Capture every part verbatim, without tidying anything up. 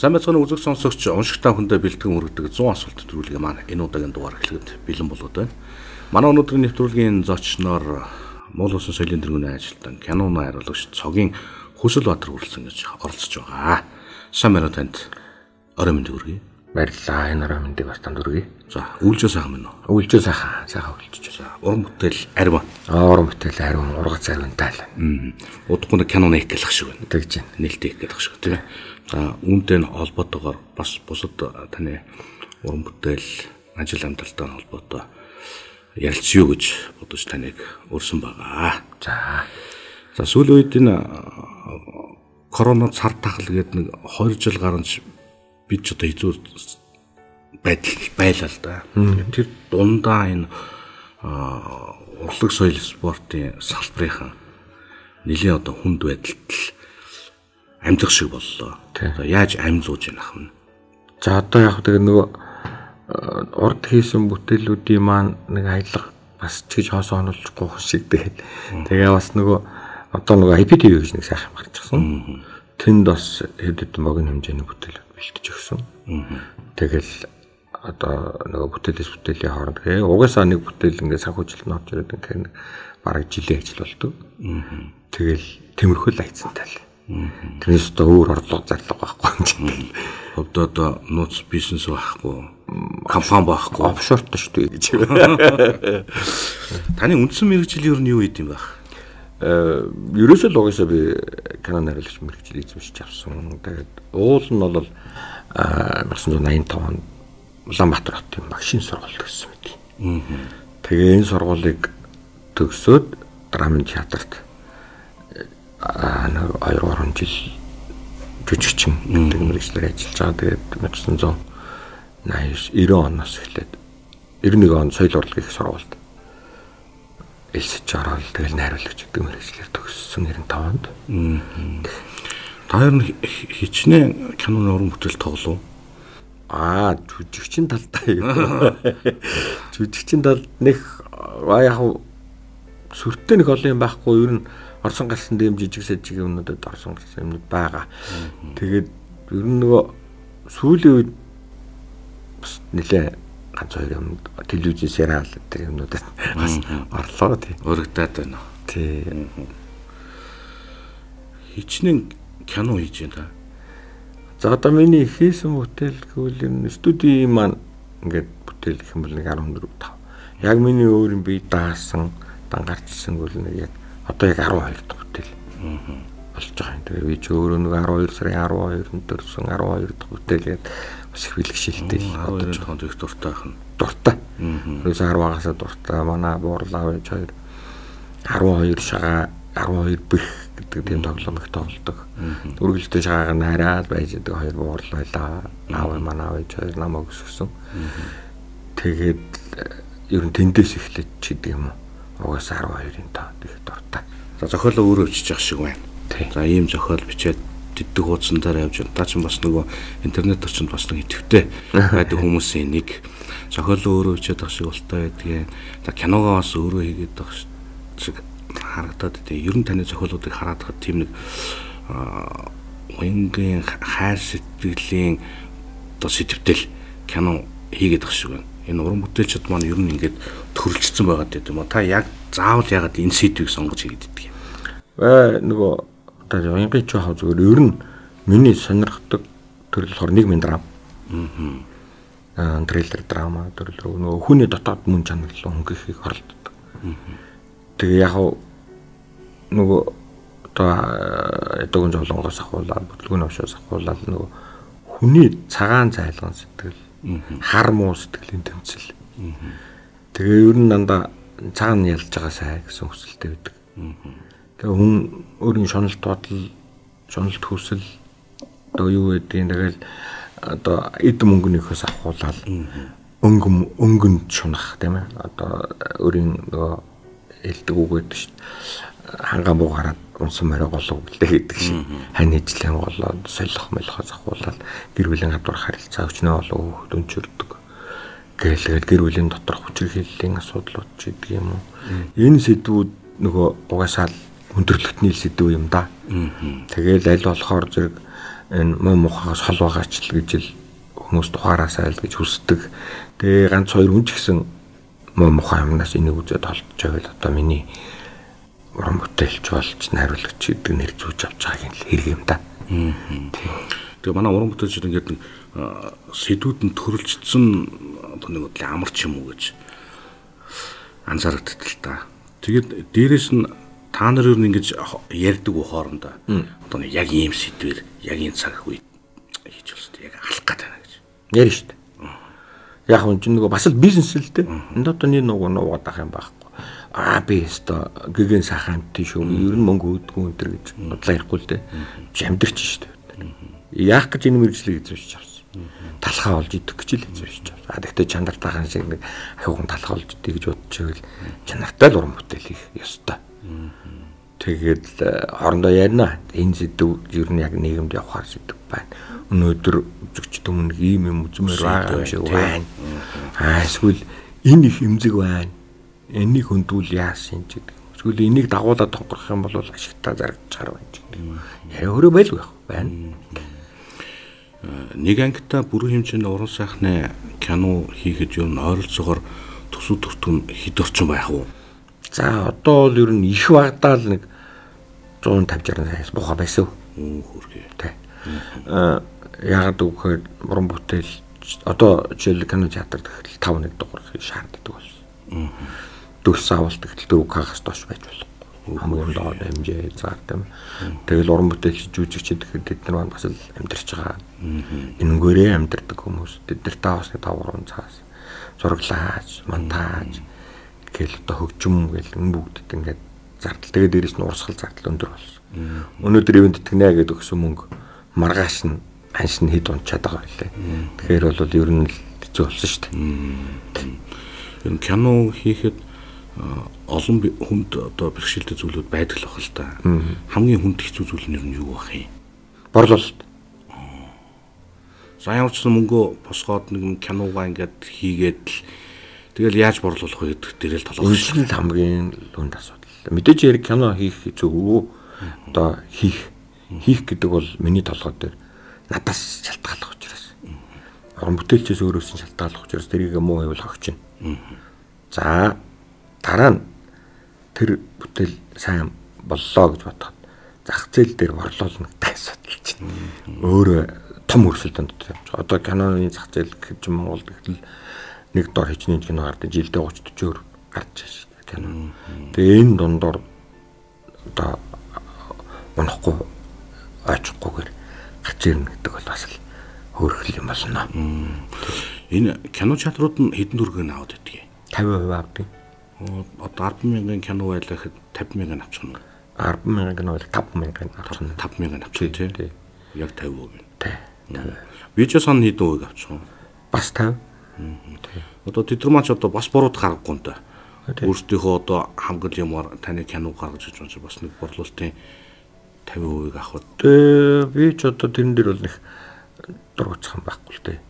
Сайн байцгаана үзэг сонсогч уншигтай хүндээ бэлтгэн өргөдөг зуун асуулт нэвтрүүлгээ маань энэ удаагийн дугаар эхлэхэд бэлэн болоод байна. Манай өнөөдрийн нэвтрүүлгийн зочноор Монгол Улсын соёлын тэргүүний ажилтан киноны хариулагч Цогийн Хүсэлбаатар хүрэлцэн гэж оролцож байгаа. Сайн байна уу танд? Орой мэнд хүргэе. Баярлалаа. Энэ орой мэндийг бас танд хүргэе. За, үйлжээ сайхан байна уу? Үйлжээ сайхан, сайхан үйлжээ. За, уран бүтээл ариун. Аа, уран бүтээл ариун, ургац ариунтай л. Аа. Удахгүй киноны их гэлэх шиг байна. Тэгж байна. Нээлттэй их гэлэх шиг тийм ээ. За, үүнтэй холбоотойгоор бас бусад таны уран бүтээл, ажил амжилттай холбоотой ярилцъя юу гэж бодож таныг өрсөн байгаа. За. За, сүүлийн үед энэ корона цар тахал гэдэг нэг хоёр жил гарч бид ч одоо хэцүү байдал байлаа л да. Тэр дундаа энэ урлаг соёл спортын салбарын нэлийн одоо хүнд байдалд амьдах шиг боллоо. За яаж амь зууж яах вэ? За одоо яг тэгээ нөгөө урд хийсэн бүтээлүүдийн маань нэг аялга бас ч гэж хоосоо онолчихгүй шиг тэгээд тэгээ бас нөгөө одоо нөгөө ай пи ти ви гэж нэг сайхан гарчихсан. Тэнд бас хэд хэдэн богино хэмжээний бүтээлүүд бэлтэж өгсөн. Тэгэл одоо нөгөө бүтээлээс бүтээлийн хооронд тэгээ угаасаа нэг бүтээл ингээд санхүүжилт нь орж ирээд ингээд бараг жилийн ажил болдог. Тэгэл тэмэрхүү лайцсантай л. Тэрнээс одоо өөр орлого зарлага байхгүй юм чинь. Хөвдөө одоо нууц бизнес байхгүй, компани байхгүй, офшортой шүү дээ гэж. Таны үндсэн мэргэжил юу юу гэдэг юм бэ? Э, ерөөсөө л угаасаа би киноны хариулагч мэргэжил эзэмшиж авсан. Тэгээд уул нь бол а насан найман таван онд Улаанбаатар хотын машин сургууль төгссөн мэт. Тэгээ энэ сургуулийг төгсөөд драмын театрт а нэг хоёр гурван жил жүжигчин гэдэг мэргэжлэр ажиллаж байгаа. Тэгээд найман девяносто оноос эхлээд девяносто нэг он соёл урлагийн сургуульд элсэж ороод тэгэл найруулагч гэдэг мэргэжлэр төгссөн девяносто таван онд. Та хоёр нь хичнээн киноны уран бүтээл тоглов. Аа, жүжигчин талтай юу? Жүжигчин тал нэг яг сүртэй нэг олон юм байхгүй. Ер нь орсон гарсан дэм жижиг сэжиг юмнуудад орсон гарсан юмнууд байгаа. Тэгээд ер нь нөгөө сүүлийн үед бас нэлээ ганц хоёр юм телевизэн сериал тэр юмнуудад бас орлоо тий. Өргөдөд байна. Тий. Хичнээн кино хийж байна. За одоо миний хийсэн бүтээл гэвэл энэ студийн маань ингээд бүтээл гэх юм бол нэг арван дөрөв тав. Яг миний өөр юм би даасан, дангарчсан гэвэл нэг яг одоо яг арван хоёр дахь бүтээл болж байгаа юм. Тэгээ би ч өөрөө нэг арван хоёр сарын арван хоёрнд төрсөн арван хоёр дахь бүтээл гээд бас их бэлгшилтэй бодож байгаа их дуртай байна. Дуртай. Ерөөс арваагаас дуртай. Манай буурлаа байж хоёр арван хоёр шагаа арван хоёр бэх гэдэг тийм тоглоом их тоглодог. Үргэлжлээ шагаагаар найраад байж байгаа хоёр буурлал байлаа. Аав манай байж хоёр намайг өсгсөн. Тэгээд ер нь тэндээс эхлэж ч гэдэг юм уу. Угаасаа арван хоёрын тоо их дуртай. За зохиолоо өөрөө бичиж явах шиг байна. Тий. За ийм зохиол бичээд диддэг хуудсан дээр явж байна. Та ч бас нөгөө интернет орчинд бас нэг идэвхтэй байдаг хүмүүсийн нэг зохиолоо өөрөө бичээд авах шиг болтой байдгийг. За киногоо бас өөрөө хийгээд авах шиг харагдаад тий. Ер нь таны зохиолуудыг хараад хад тийм нэг уянгийн хайр сэтгэлийн одоо сэтгэвтэл кино хийгээд авах шиг байна. Энэ уран бүтээлчд маань ер нь ингээд төрөлжсөн байгаа гэдэг юм уу? Та яг заавал ягаад энэ сэдвийг сонгож хийгээд идэх юм? Вэ нөгөө одоо уянгийн ч хав зүгээр ер нь миний сонирхдаг төрөл болохоор нийгмийн драм. Аа. Аа, трейлер драма төрөл рүү нөгөө хүний дотоод мөн чанар руу хөнгөхийг оролддог. Тэгээ яг нөгөө одоо эдгэн жолонгоос ахуулаад бүтлгүүн авшаас ахуулаад нөгөө хүний цагаан зайлган сэтгэл хар муу сэтгэлийн тэмцэл. Тэгээ ер нь дандаа цагаан ялж байгаа сай гэсэн хүсэлтэй байдаг. Тэгээ хүн өөрийн шоналт бодол, шоналт хүсэл одоо юу гэдгийг тэгэл одоо эд мөнгөнийхөөс ахуулаад өнгөн өнгөнд шунах тийм ээ. Одоо өөрийн нөгөө элдэг үг гэдэг шүү дээ. Хангаан буу гараад унсан морой голоо бэлдээ гэдэг шиг хань ижлэн голоод солих мэлхоос ахуулаад гэр бүлийн гадуур харилцаа өчнөө болоо дөнчөрдөг. Гэлгээд гэр бүлийн доторх хүчирхийллийн асуудлууд ч гэдэг юм уу. Энэ сэдвүүд нөгөө угаасаа хүндрэлтний сэдв юм да. Тэгээл аль болохоор зэрэг энэ муу мухаас хол байгаач л гэж л хүмүүс тухаараасаа л гэж хүсдэг. Тэгээ ганц хоёр хүн ч гэсэн муу мухаа юмнаас энийг үзээд толдож байвал одоо миний уран бүтээлч болж найруулагч гэдэг нэр зүүж авч байгааг л хэрэг юм да. Тэгээ манай уран бүтээлч ингээд нэг сэдвүүд нь төрөлжсөн одоо нэг амарч юм уу гэж анзаардаг л та. Тэгээд дээрэс нь та нар юу ингэж ярьдаг уу хоорондоо. Одоо нэг яг ийм сэдвэр яг энэ цаг үед хийж болстой яг алах гэдэг байна гэж. Ярина шүү дээ. Яг хүн чинь нөгөө бас л бизнес л дээ. Энд одоо нэг нөгөө нуугаад ах юм байхгүй. Аа би өстой гэгэн сахаант шүү. Ер нь мөнгө өөдгөө энэ төр гэж бодлоо ярихгүй л дээ. Амьдэрч шүү дээ. Яах гэж энэ мэрэгжлийг эзэмшиж авсан. Талхаа олж идэх гэж л эзэмшиж авсан. А тэгтээ чанартайхан шиг нэг аюухан талхаа олж идэх гэж бодож байвал чанартай л уран бүтээл хийх ёстой. Тэгээд хоорондоо ярина. Энэ сэдв ер нь яг нийгэмд явахаар сэдв байна. Өнөөдөр үзэгчд өмнө ийм юм үзмээр байгаа юм шиг байна. Аа эсвэл энэ их эмзэг байна. Энийг хөндүүл яасан ч гэдэг. Эсвэл энийг дагуулад тонгорох юм бол ашигтай зарагдчихар байна ч гэдэг. Яриа өөрөө байлгүй байна. Нэг ангита бүрэн хэмжээний уран сайхны кино хийхэд юу н ойролцоогоор төсөв төртгөн хэд орчим байх вэ? За одоо бол ер нь их багтаал нэг one fifty саяас бухаа байсан. Оо хөргөө. Тэ. Аа яагаад гэвэл уран бүтээл одоо жишээл кино театр гэхэл five нэг дуурахыг шаарддаг болсон. Төгс авалт гэхэл four кагаас доош байж болохгүй. Хамгийн доод хэмжээ заартай. Тэгэл уран бүтээлч жүжигчид гэхэд тэд нар бас л амьдарч байгаа. Энэнгээрээ амьдардаг хүмүүс. Тэд нар та бас five гурван цаас зураглаач, монтаж гэл одоо хөгжим гэл бүгдд ингээд зардал. Тэгээд дээрээс нь урсгал зардал өндөр болсон. Өнөөдөр ивент тэтгэнэ гэдэг өгсөн мөнгө маргааш нь ханш нь хэд унчаад байгаа байлээ. Тэгэхээр бол ер нь хэцүү болсон шүү дээ. Энэ кино хийхэд олон хүнд одоо бэрхшээлтэй зүйлүүд байдаг л бахал та. Хамгийн хүнд хэцүү зүйл нь юу байх юм? Борлуулалт. За ямар ч мөнгөө босгоод нэг киногаа ингээд хийгээд л тэгэл яаж борлуулах вэ гэдэг дээр л толгой шил хамгийн хүнд асуудал. Мэдээж яг кино хийх зүгөө одоо хийх хийх гэдэг бол миний толгой дээр надаас шалтгааллах учраас. Уран бүтээлчээс өөрөөс нь шалтгааллах учраас тэрийг муу байвал хогч нь. За дараа нь тэр бүтээл сайн боллоо гэж бодоход зах зээл дээр борлуулна гэдэг асуудал чинь өөрөө том өрсөлдөнд тавьж. Одоо киноны зах зээл гэж Монголд гэхэл нэг дор хичнээн кино гардаг жилдээ thirty forty гарч байгаа кино. Тэгээ энэ дундор одоо унахгүй очихгүйгээр гарч ирнэ гэдэг бол бас л хөөрхөл юм болно. Энэ кино чатрууд нь хэдэн төгрөгийг аваад байдгийг? fifty percent авдаг. Одоо ten thousand кино байлаа гэхэд fifty thousand авчих нь. ten thousand кино бол five thousand авчих нь. five thousand авчих тий. Яг fifty percent. Тий. Видео сан хэдэн хувийг авчих вэ? Бас fifty. Одоо тэд нар маань ч одоо бас бурууд гаргагүй юм да. Өөрсдийнхөө одоо хамгал юмар таны кино гаргаж иж байгаа бас нэг борлуулалтын fifty percent авах. Тэгээ би ч одоо тэрэн дээр бол нэг дургуцхан байхгүй л дээ.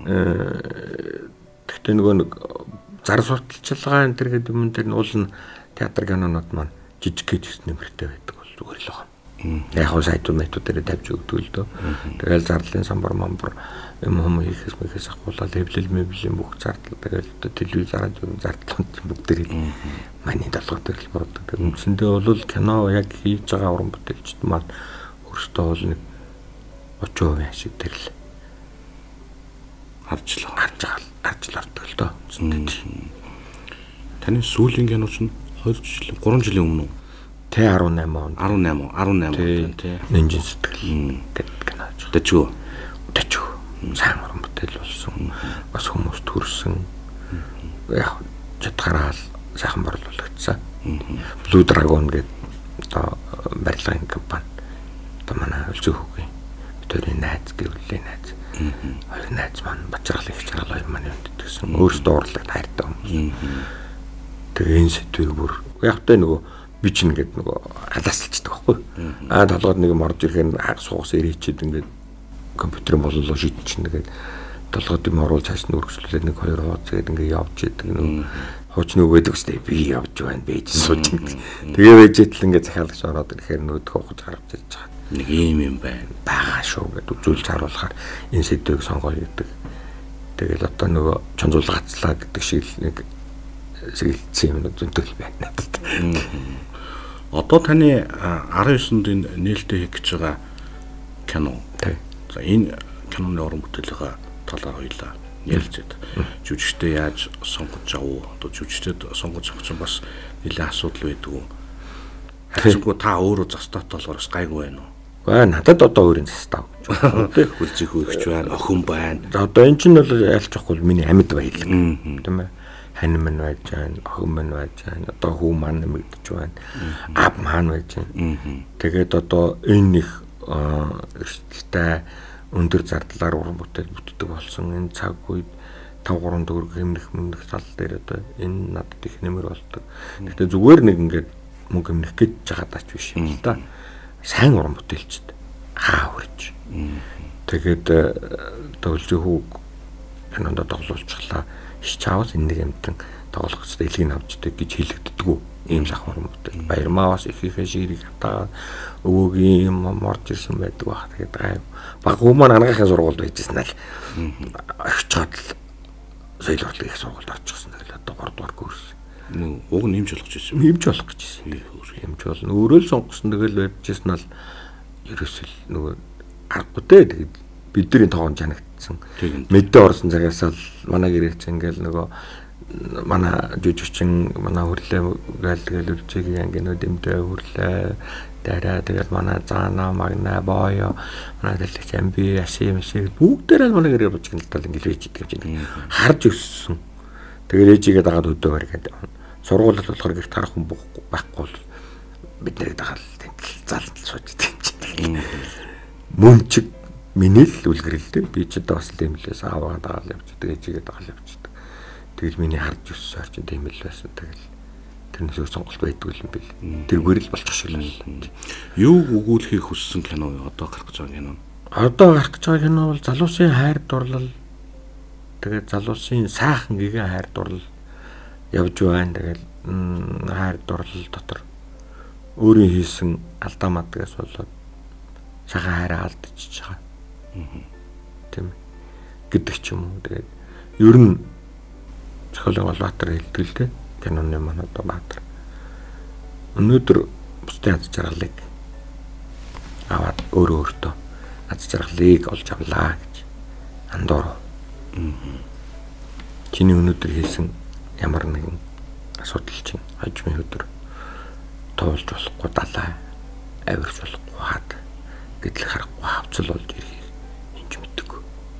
Гэхдээ нөгөө нэг зар сурталчилгаа энэ төр гэдэг юм дээр нь уул нь театр кинонууд маань жижиг гэж нэмэртэй байдаг бол зүгээр л байгаа. Яг хөө сайтууд мэтүүд дээр тавьж өгдөг л дөө. Тэгэл зарлалын самбар мамбар юм юм хийхээс мэхээс ахуулаад хэвлэл мэвлийн бүх зардал тэгэл телевиз зараад юм зардлууд бүгд дээр маний долгоод л боддог. Үндсэндээ бол кино яг хийж байгаа уран бүтээлчд маань өөрсдөө бол нэг thirty percent шиг тэр л харж л харж байгаа харж л ордог л доо. Таны сүүлийн кино ч two жил three жилийн өмнө Тэ eighteen он. eighteen eighteen тий. Нинжин сэтгэл гэдэг кино. Дэчүү. Дэчүү. Сайн уран бүтээл болсон. Бас хүмүүс төрсөн. Яг чадхаараа сайхан борлуулагдсан. Blue Dragon гэдэг одоо барилгын компани. Одоо манай өлзөө хүүгийн бидний найз гэвлээ найз. Хоёр найз маань бачрал их чаргал хоёр маань өнддөгсөн. Өөрсдөө урлаг хайртай хүмүүс. Тэгээ энэ сэдвийг бүр яг тэ нөгөө би ч ингээд нөгөө алаасалцдаг байхгүй. Аа толгойд нэг юм орж ирэхээр хаг суугас ирээчээд ингээд компьютерын бололоо шийдчихнэ тэгээд толгойд юм оруулж цааш нь үргэлжлүүлээд нэг хоёр хуудас гээд ингээ явж идэг нэг хуучны өгөөдөг штэ би явж байна бэж сууж идэг. Тэгээ байж итэл ингээ захиалагч ороод ирэхээр нөөдгөө ухаж гаргаж ирж байгаа. Нэг юм юм байна. Бага шүү гэдэг үзүүлж харуулахаар энэ сэдвийг сонгоё гэдэг. Тэгэл одоо нөгөө чонзуулгацлаа гэдэг шиг нэг сэгэлцсэн юм зөнтөл байна. Одоо таны арван есөнд энэ нээлттэй хийх гэж байгаа кино. За энэ киноны уран бүтээлийнхаа талаар хоёлаа ярилцээд. Жүжигчтэй яаж сонгож авав? Одоо жүжигчтэд сонгож авах чинь бас нэлээд асуудал байдаг. Харцгүй та өөрөө застат толгороос гайгүй байна уу? Гаа надад одоо өөрийн застав. Хүлцэх үегч байна, охин байна. За одоо эн чинь бол ялж авахгүй миний амьд баялаг. Тийм ээ. Хань мань байж байна, охин мань байж байна. Одоо хүү маань нэмэгдэж байна. Ав маань байж байна. Тэгээд одоо энэ их эрсдэлтэй өндөр зардлаар уран бүтээл бүтдэг болсон. Энэ цаг үед таван гурван төгрөг хэмнэх мөнгөх тал дээр одоо энэ надад их нэмэр болдог. Гэхдээ зүгээр нэг ингээд мөнгө хэмнэх гэж жагаадаач биш юм л да. Сайн уран бүтээлчд хаа хүрч. Тэгээд төвлөж хүү энэ ондоо тоглуулчихлаа. Иш чаавс энэ нэг амтан тоглох гэж дэлгийг авчдаг гэж хэлэгддэг. Ийм сах уран бүтээл. Баярмаа бас их ихэ ширийг хатаа өвөгийн юм морж ирсэн байдаг баг. Тэгээд гай багуу маань ангаахын сургуульд байжсэн л очиод л соёл урлагийн их сургуульд очихсан. Тэгээд одоо гурав дугаар курс. Уг нь нэмж болох гэж байсан. Нэмж болох гэж байсан. Нэмж болно. Өөрөө л сонгосон тэгэл байжсэн нь л ерөөсөл нөгөө аргагүй дээ. Тэгээд бидний тоон жанагдсан. Мэдээ орсон цагаас л манай гэрээч ингээл нөгөө манай жүжигчин манай хөрлөө гээл тэгэл үлцгийг ангинууд эмдээ хөрлөө дараа тэгэл манай заана магна боё манай дэлгч амби ашим шиг бүгдээрээ манай гэрээ бочгон л тал ингээл байж идэг юм чинь харж өссөн. Тэгэл ээжигээ дагаад өдөөөр гэдэг. Сургууль болохоор гих тарах хүн байхгүй бол бид нарыг дагаад тэнцэл залт сууж идэг юм чинь. Мөн чиг миний л үлгэрэлтэй би ч одоо бас тэмлээс аваа дагаад явчихдаг ээжигээ дагаад явчихдаг. Тэгэл миний харж өссөн орчин тэмэл байсан. Тэгэл тэрнээс сонголт байдгүй юм бэл. Тэргээр л болчих шиг л. Юу өгүүлэхийг хүссэн кино вэ? Одоо гарах гэж байгаа кино. Одоо гарах гэж байгаа кино бол залуусын хайр дурлал. Тэгээд залуусын сайхан гэгэн хайр дурлал явж байна. Тэгэл хайр дурлал дотор өөрийн хийсэн алдаа мадгаас болоод сайхан хайраа алдчихж байгаа. Тийм гэдэг ч юм уу. Тэгээд ер нь зохиолын гол Баатар хэлдэг л дээ. Киноны маань одоо Баатар. Өнөөдөр бусдын аз жаргалыг аваад өөрөө өөртөө аз жаргалыг олж авлаа гэж андуур. Чиний өнөөдөр хийсэн ямар нэгэн асуудал чинь хажмын өдөр тоолж болохгүй далаа, авирч болохгүй хаад гэдэл харахгүй хавцал болж ирэх энэ ч мэддэг.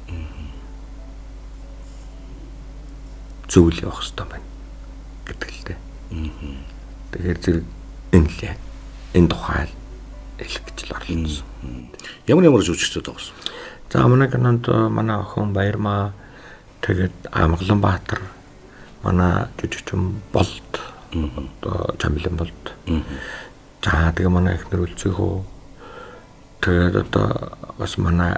Зөвл явах хэрэгтэй байна гэдэг л дээ. Тэгэхээр зэрэг энэ л яг энэ тухай хэлэх гэж л орлоо. Ямар ямар жүжигчдүүд байгаа вэ? За манай кинонд манай охин Баярмаа тэгээд Амгалан Баатар манай жүжигчин Болд одоо Чамлан Болд. За тэгээ манай ихнэр үлцээгөө тэгээд одоо бас манай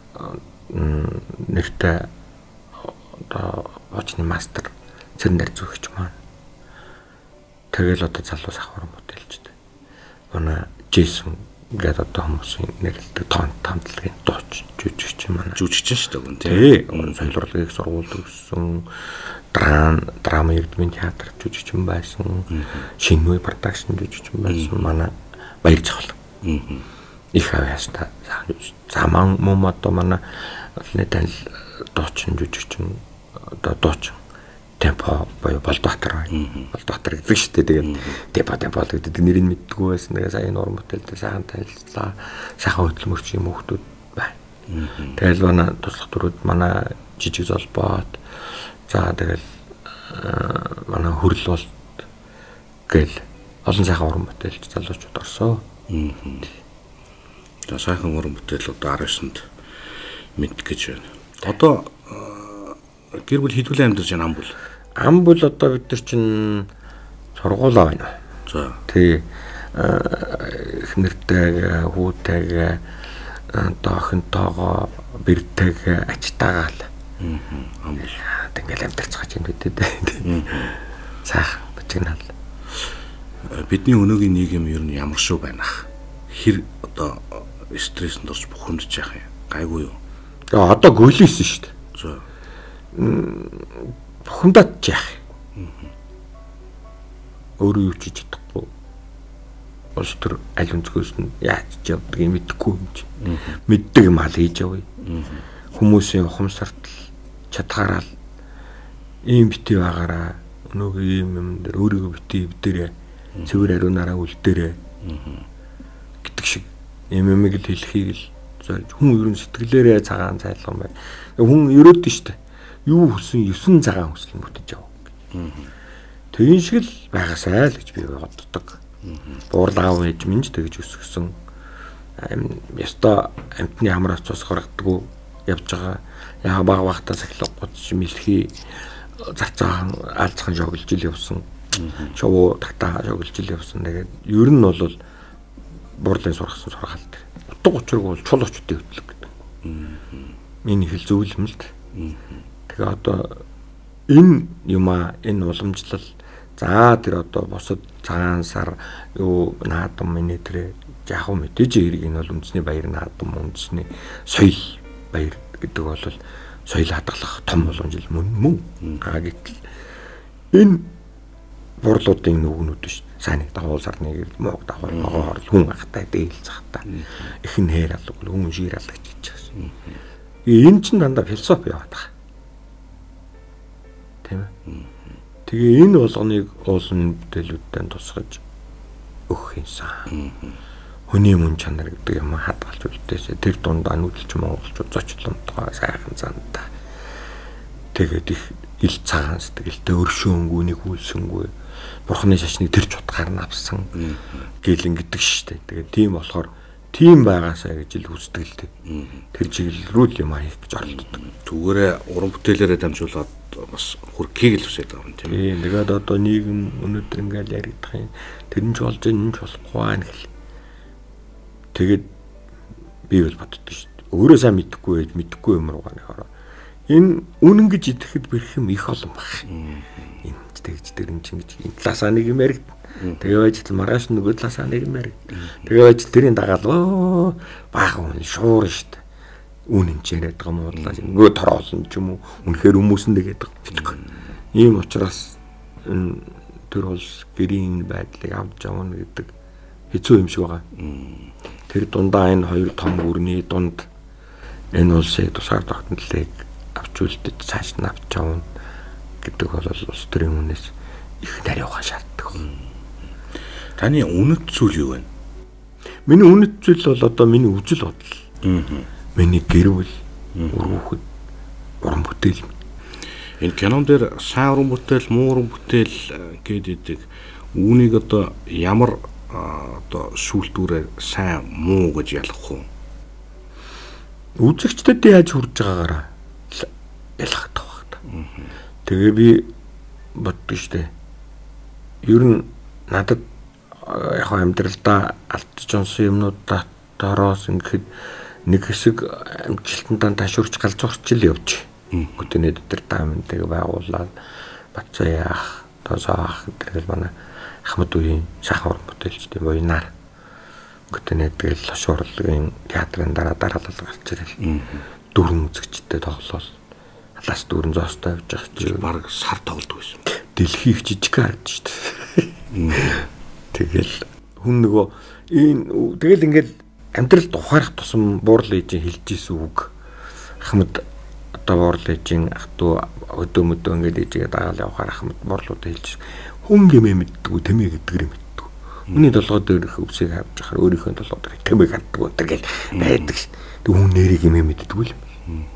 нэртэй одоо очны мастер цэрнэр зүгч маань. Тэгэл одоо залуу сахвар модельчтэй. Манай Джейсон гэдэг одоо хүмүүсийн нэрлэлтэй тоон тамдлагын дууч жүжигч маань. Жүжигчин шүү дээ гэн тий. Соёл урлагийн сургуульд өгсөн драм драма эрдмийн театр жүжигчин байсан. Шинэ үе продакшн жүжигчин байсан. Манай Баяр Жавхал. Их авьяастай. Заман мөн одоо манай олны танил дуучин жүжигчин одоо дуучин темпо боё Болдбаатар. Болдбаатар гэдэг шүү дээ. Тэгээд темпо темпо гэдэг нэрийг мэддэггүй байсан. Тэгээд сая нуран бүтээлтэй сайхан танилцлаа. Сайхан хөдөлмөрч юм хүмүүс байна. Тэгэл манай туслах дөрүүд манай жижиг золбоод за тэгэл манай хөрл бол гэл олон сайхан уран бүтээлч залуучууд орсоо. За сайхан уран бүтээл одоо арван есөнд мэдэх гэж байна. Одоо гэр бүл хэдүүлэн амьдарч байна ам бүл. Ам бүл одоо бид нар чинь сургуулаа байна. За. Тий эхнэртэйгээ, хүүтэйгээ, одоо охинтойгоо, бэртэйгээ ачтаагаал Аа. Амбал. Тэгэл амьдарцгааж юм бидэд. Цаах бачигнал. Бидний өнөөгийн нийгэм ер нь ямар шүү байна ах. Хэр одоо стрессэнд орж бухимдж яах юм. Гайгүй юу? Тэгээ одоо гөлийсэн шүү дээ. За. Бухимдаад яах. Өөрөө юу ч хийж чадахгүй. Ус төр аль өнцгөөс нь яаж ч явдгийг мэдэхгүй юм чи. Мэддэг юм аа хийж явъя. Хүмүүсийн ухамсартал чадхаараа ийм битээ байгаараа өнөөгийн ийм юм дээр өөрийгөө битээ бдэрээ цэвэр ариунаараа үлдээрээ гэдэг шиг ийм юмыг л хэлхийг л хүн ер нь сэтгэлээрээ цагаан цайлган байна. Хүн ерөөд нь штэ. Юу хүсэн есөн цагаан хүсэл бүтэж яв. Тэгин шиг л байгаасай л гэж би боддог. Буурлаав ээж минь ч тэгж өсгсөн. Яста амтны хамраас цус гаргадаггүй явж байгаа. Яа баг багтаа сахилга гоц мэлхий зарцаахан аалцхан шоглож ил явсан. Шоу тагтаа шоглож ил явсан. Тэгээд ер нь бол буурлын сургасан сургаалт. Утга учирг бол чул очтой хөтлөг гэдэг. Миний хэл зөвлөм л. Тэгээ одоо энэ юма энэ уламжлал за тэр одоо босод цагаан сар юу наадам миний тэр яг хөө мэдээж хэрэг энэ бол үндэсний баяр наадам үндэсний соёл баяр гэдэг бол соёл хадгалах том боломжтой мөн мөн. Аа гэтэл энэ бурлуудын нүгнүүд ш. Сайн нэг дагуул сарны мог дагуул могоор хүн ахтай дээлцахтаа их нээр алга хүн шир алга гэж хэлж байгаа. Энэ чинь дандаа философи яваад байгаа. Тийм ээ. Тэгээ энэ болгоныг уулын бүтээлүүдтэй тусгаж өгөх юмсан. Хүний мөн чанар гэдэг юм хадгалж үлдээсэ тэр дундаа нүдэлч монголчууд зочломтгоо сайхан зантаа. Тэгээд их ил цагаан сэтгэлтэй өршөөнгүүнийг хүлсэнгүй бурхны шашныг тэр ч утгаар нь авсан гэл ингэдэг штэ. Тэгээд тийм болохоор тийм байгаасаа гэж ил хүсдэг л дээ. Тэр чиглэл рүү л юм хийх гэж оролддог. Түгээрээ уран бүтээлээрээ дамжуулаад бас хүрхийг л хүсэж байгаа юм тийм. Тийм тэгээд одоо нийгэм өнөөдөр ингээл яригдах юм. Тэр нь ч болж энэ ч болохгүй байна гэл. Тэгээд би бол боддог штэ. Өөрөө сайн мэдэхгүй байж мэдэхгүй юм руугаа нөхөрөө. Энэ үнэн гэж идэхэд бэрх юм их олон баг. Энэ ч тэгж тэр юм чинь гэж энэ талаасаа нэг юм яриг. Тэгээ байж л маргааш нөгөө талаасаа нэг юм яриг. Тэгээ байж тэрийн дагаал баах хүн шуур штэ. Үнэн ч яриад байгаа юм уу? Нөгөө тороолсон ч юм уу? Үнэхээр хүмүүс нь тэгээд байгаа. Ийм учраас тэр бол гэрийн байдлыг авч явна гэдэг хэцүү юм шиг байгаа. Тэр дундаа энэ хоёр том гүрний дунд энэ улсыг тусгаар тогтнолыг авч үлдэж цааш нь авч явна гэдэг бол улс төрийн үнээс их нариугаа шаарддаг. Таны үнэт зүйл юу вэ? Миний үнэт зүйл бол одоо миний үжил бодол. Аа. Миний гэр бүл, өргөхөд уран бүтээл. Энэ кинон дээр сайн уран бүтээл, муу уран бүтээл гэдэг үүнийг одоо ямар одоо шүүлтүүрээр сайн муу гэж ялгах уу? Үзэгчдэд яаж хүрж байгаагаараа ялгах тавхад. Тэгээ би боддог штэ. Ер нь надад яг амьдралдаа алдж онсон юмнуудаа дороос ингээд нэг хэсэг амжилтандаа ташуурч галзуурч л явж. Өдөрний өдөр таамнтайг байгуулаад Бацаяах, Тосоох гэдэг манай Ахмад үеийн шахар бүтээлч тийм буйнаар өдөрний тэгэл лошуурлын театрын дараа дараалал гарч ирэл. Дөрвөн үзэгчтэй тоглол. Халаас дөрвөн зоостой явж байгаа чи баг сар тоглодог байсан. Дэлхий их жижиг хард шүү дээ. Тэгэл хүн нөгөө энэ тэгэл ингээд амьдралд ухаарах тусам буурал ээжийн хэлж исэн үг. Ахмад одоо буурал ээжийн ах トゥ өдөө мөдөө ингээд ээжигээ дагаал явахаар Ахмад буурлууд хэлж хүн гэмээ мэддэггүй тэмээ гэдгээр мэддэггүй. Хүний толгой дээр их өвсийг хавж ахаар өөрийнхөө толгой дээр тэмээ гаддаг өдр гэл байдаг ш. Тэг хүн нэрийг гэмээ мэддэггүй л.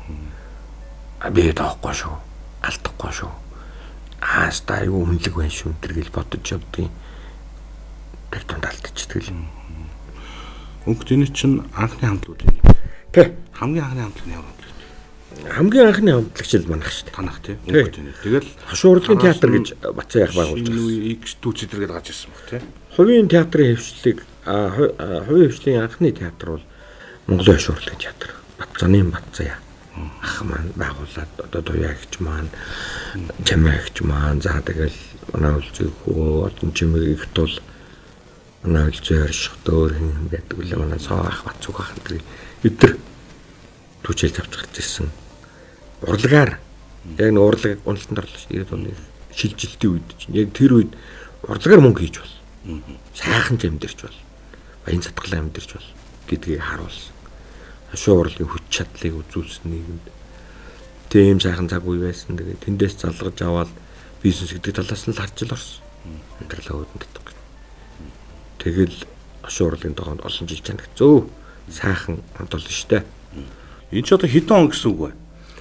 А би тоохгүй шүү. Алдахгүй шүү. Аастаа юу хүнлэг байна шүү өдр гэл бодож явдیں۔ Тэр тунд алдчихдаг л. Өнгөт энэ чинь анхны хамтлууд юм. Тэ. Хамгийн анхны хамтлаг нь ямар хамтлаг? Хамгийн анхны хамтлагч л манах шүү дээ. Танах тий. Өнгөт энэ. Тэгэл хошуурлын театр гэж Бацаяах байгуулж байгаа. Энэ X дүүцэдэр гээд гарч ирсэн баг тий. Хувийн театрын хөвшлийг хувийн хөвшлийн анхны театр бол Монголын хошуурлын театр. Батцаны Бацаяа. ах маань байгуулад одоо туяагч маань чамаагч маань за тэгэл манай үлзий хөө олон чимээг их тул манай үлзий оршихтөөр юм гэдэг үлээ манай соо ах бат зүг ах гэдэг өдр түчээлж авч гарч ирсэн. Урлагаар яг нэг урлаг уналтанд орлоо шүү. ирээд оны шилжилтийн үед чинь яг тэр үед урлагаар мөнгө хийж бол. Сайхан ч амьдэрч бол. Баян цатгалаа амьдэрч бол гэдгийг харуулсан. Хашуу урлагийн хүч чадлыг үзүүлсэн нийгэмд тийм сайхан цаг үе байсан. Тэгээд тэндээс залгаж аваад бизнес гэдэг талаас нь л харж л орсон. Амьдралаа хөдөлдөг. Тэгэл хашуу урлагийн тохионд олон жил чанагцөө сайхан хамтолно штэ. Энэ ч одоо хэдэн он гэсэн үг вэ?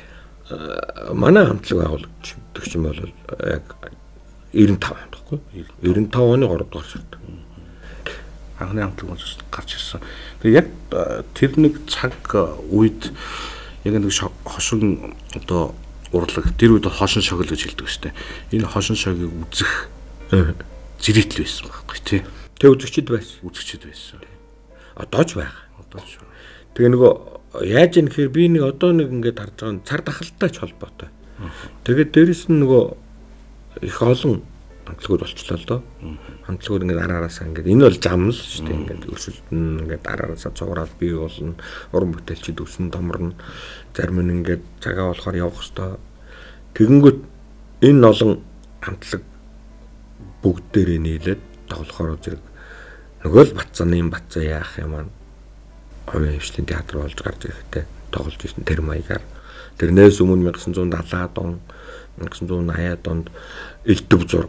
Манай хамтлаг байгуулагч гэдэг чинь бол яг девяносто пять онд баггүй. девяносто пять оны гурав дугаар сард. Анхны хамтлаг болж гарч ирсэн. Тэгээ яг тэр нэг цаг үед яг нэг хошин одоо урлаг тэр үед хошин шогл гэж хэлдэг шүү дээ. Энэ хошин шогийг үзэх зэрэгтэл байсан байхгүй тий. Тэг үзэгчд байсан. Үзэгчд байсан. Одоо ч байгаа. Одоо ч. Тэгээ нөгөө яаж юм гэхээр би нэг одоо нэг ингээд харж байгаа цар тахалтай ч холбоотой. Тэгээд дээрэс нь нөгөө их олон хамтлагууд болчлоо л доо. Хамтлагууд ингээд араараасаа ингээд энэ бол зам л шүү дээ. Ингээд өсөлтөн ингээд араараасаа цуграад бий болно. Уран бүтээлчд өснө томорно. Зарим нь ингээд цагаа болохоор явах хэвээр. Тэгэнгүүт энэ олон хамтлаг бүгдээрээ нийлээд тоглохоор зэрэг нөгөө л Батцааны Батцаа яах юм аа. Хувийн хвшлийн театр болж гарч ирэхдээ тоглож ирсэн тэр маягаар. Тэрнээс өмнө 천구 даалаад он 천구 аяад онд элдв зураг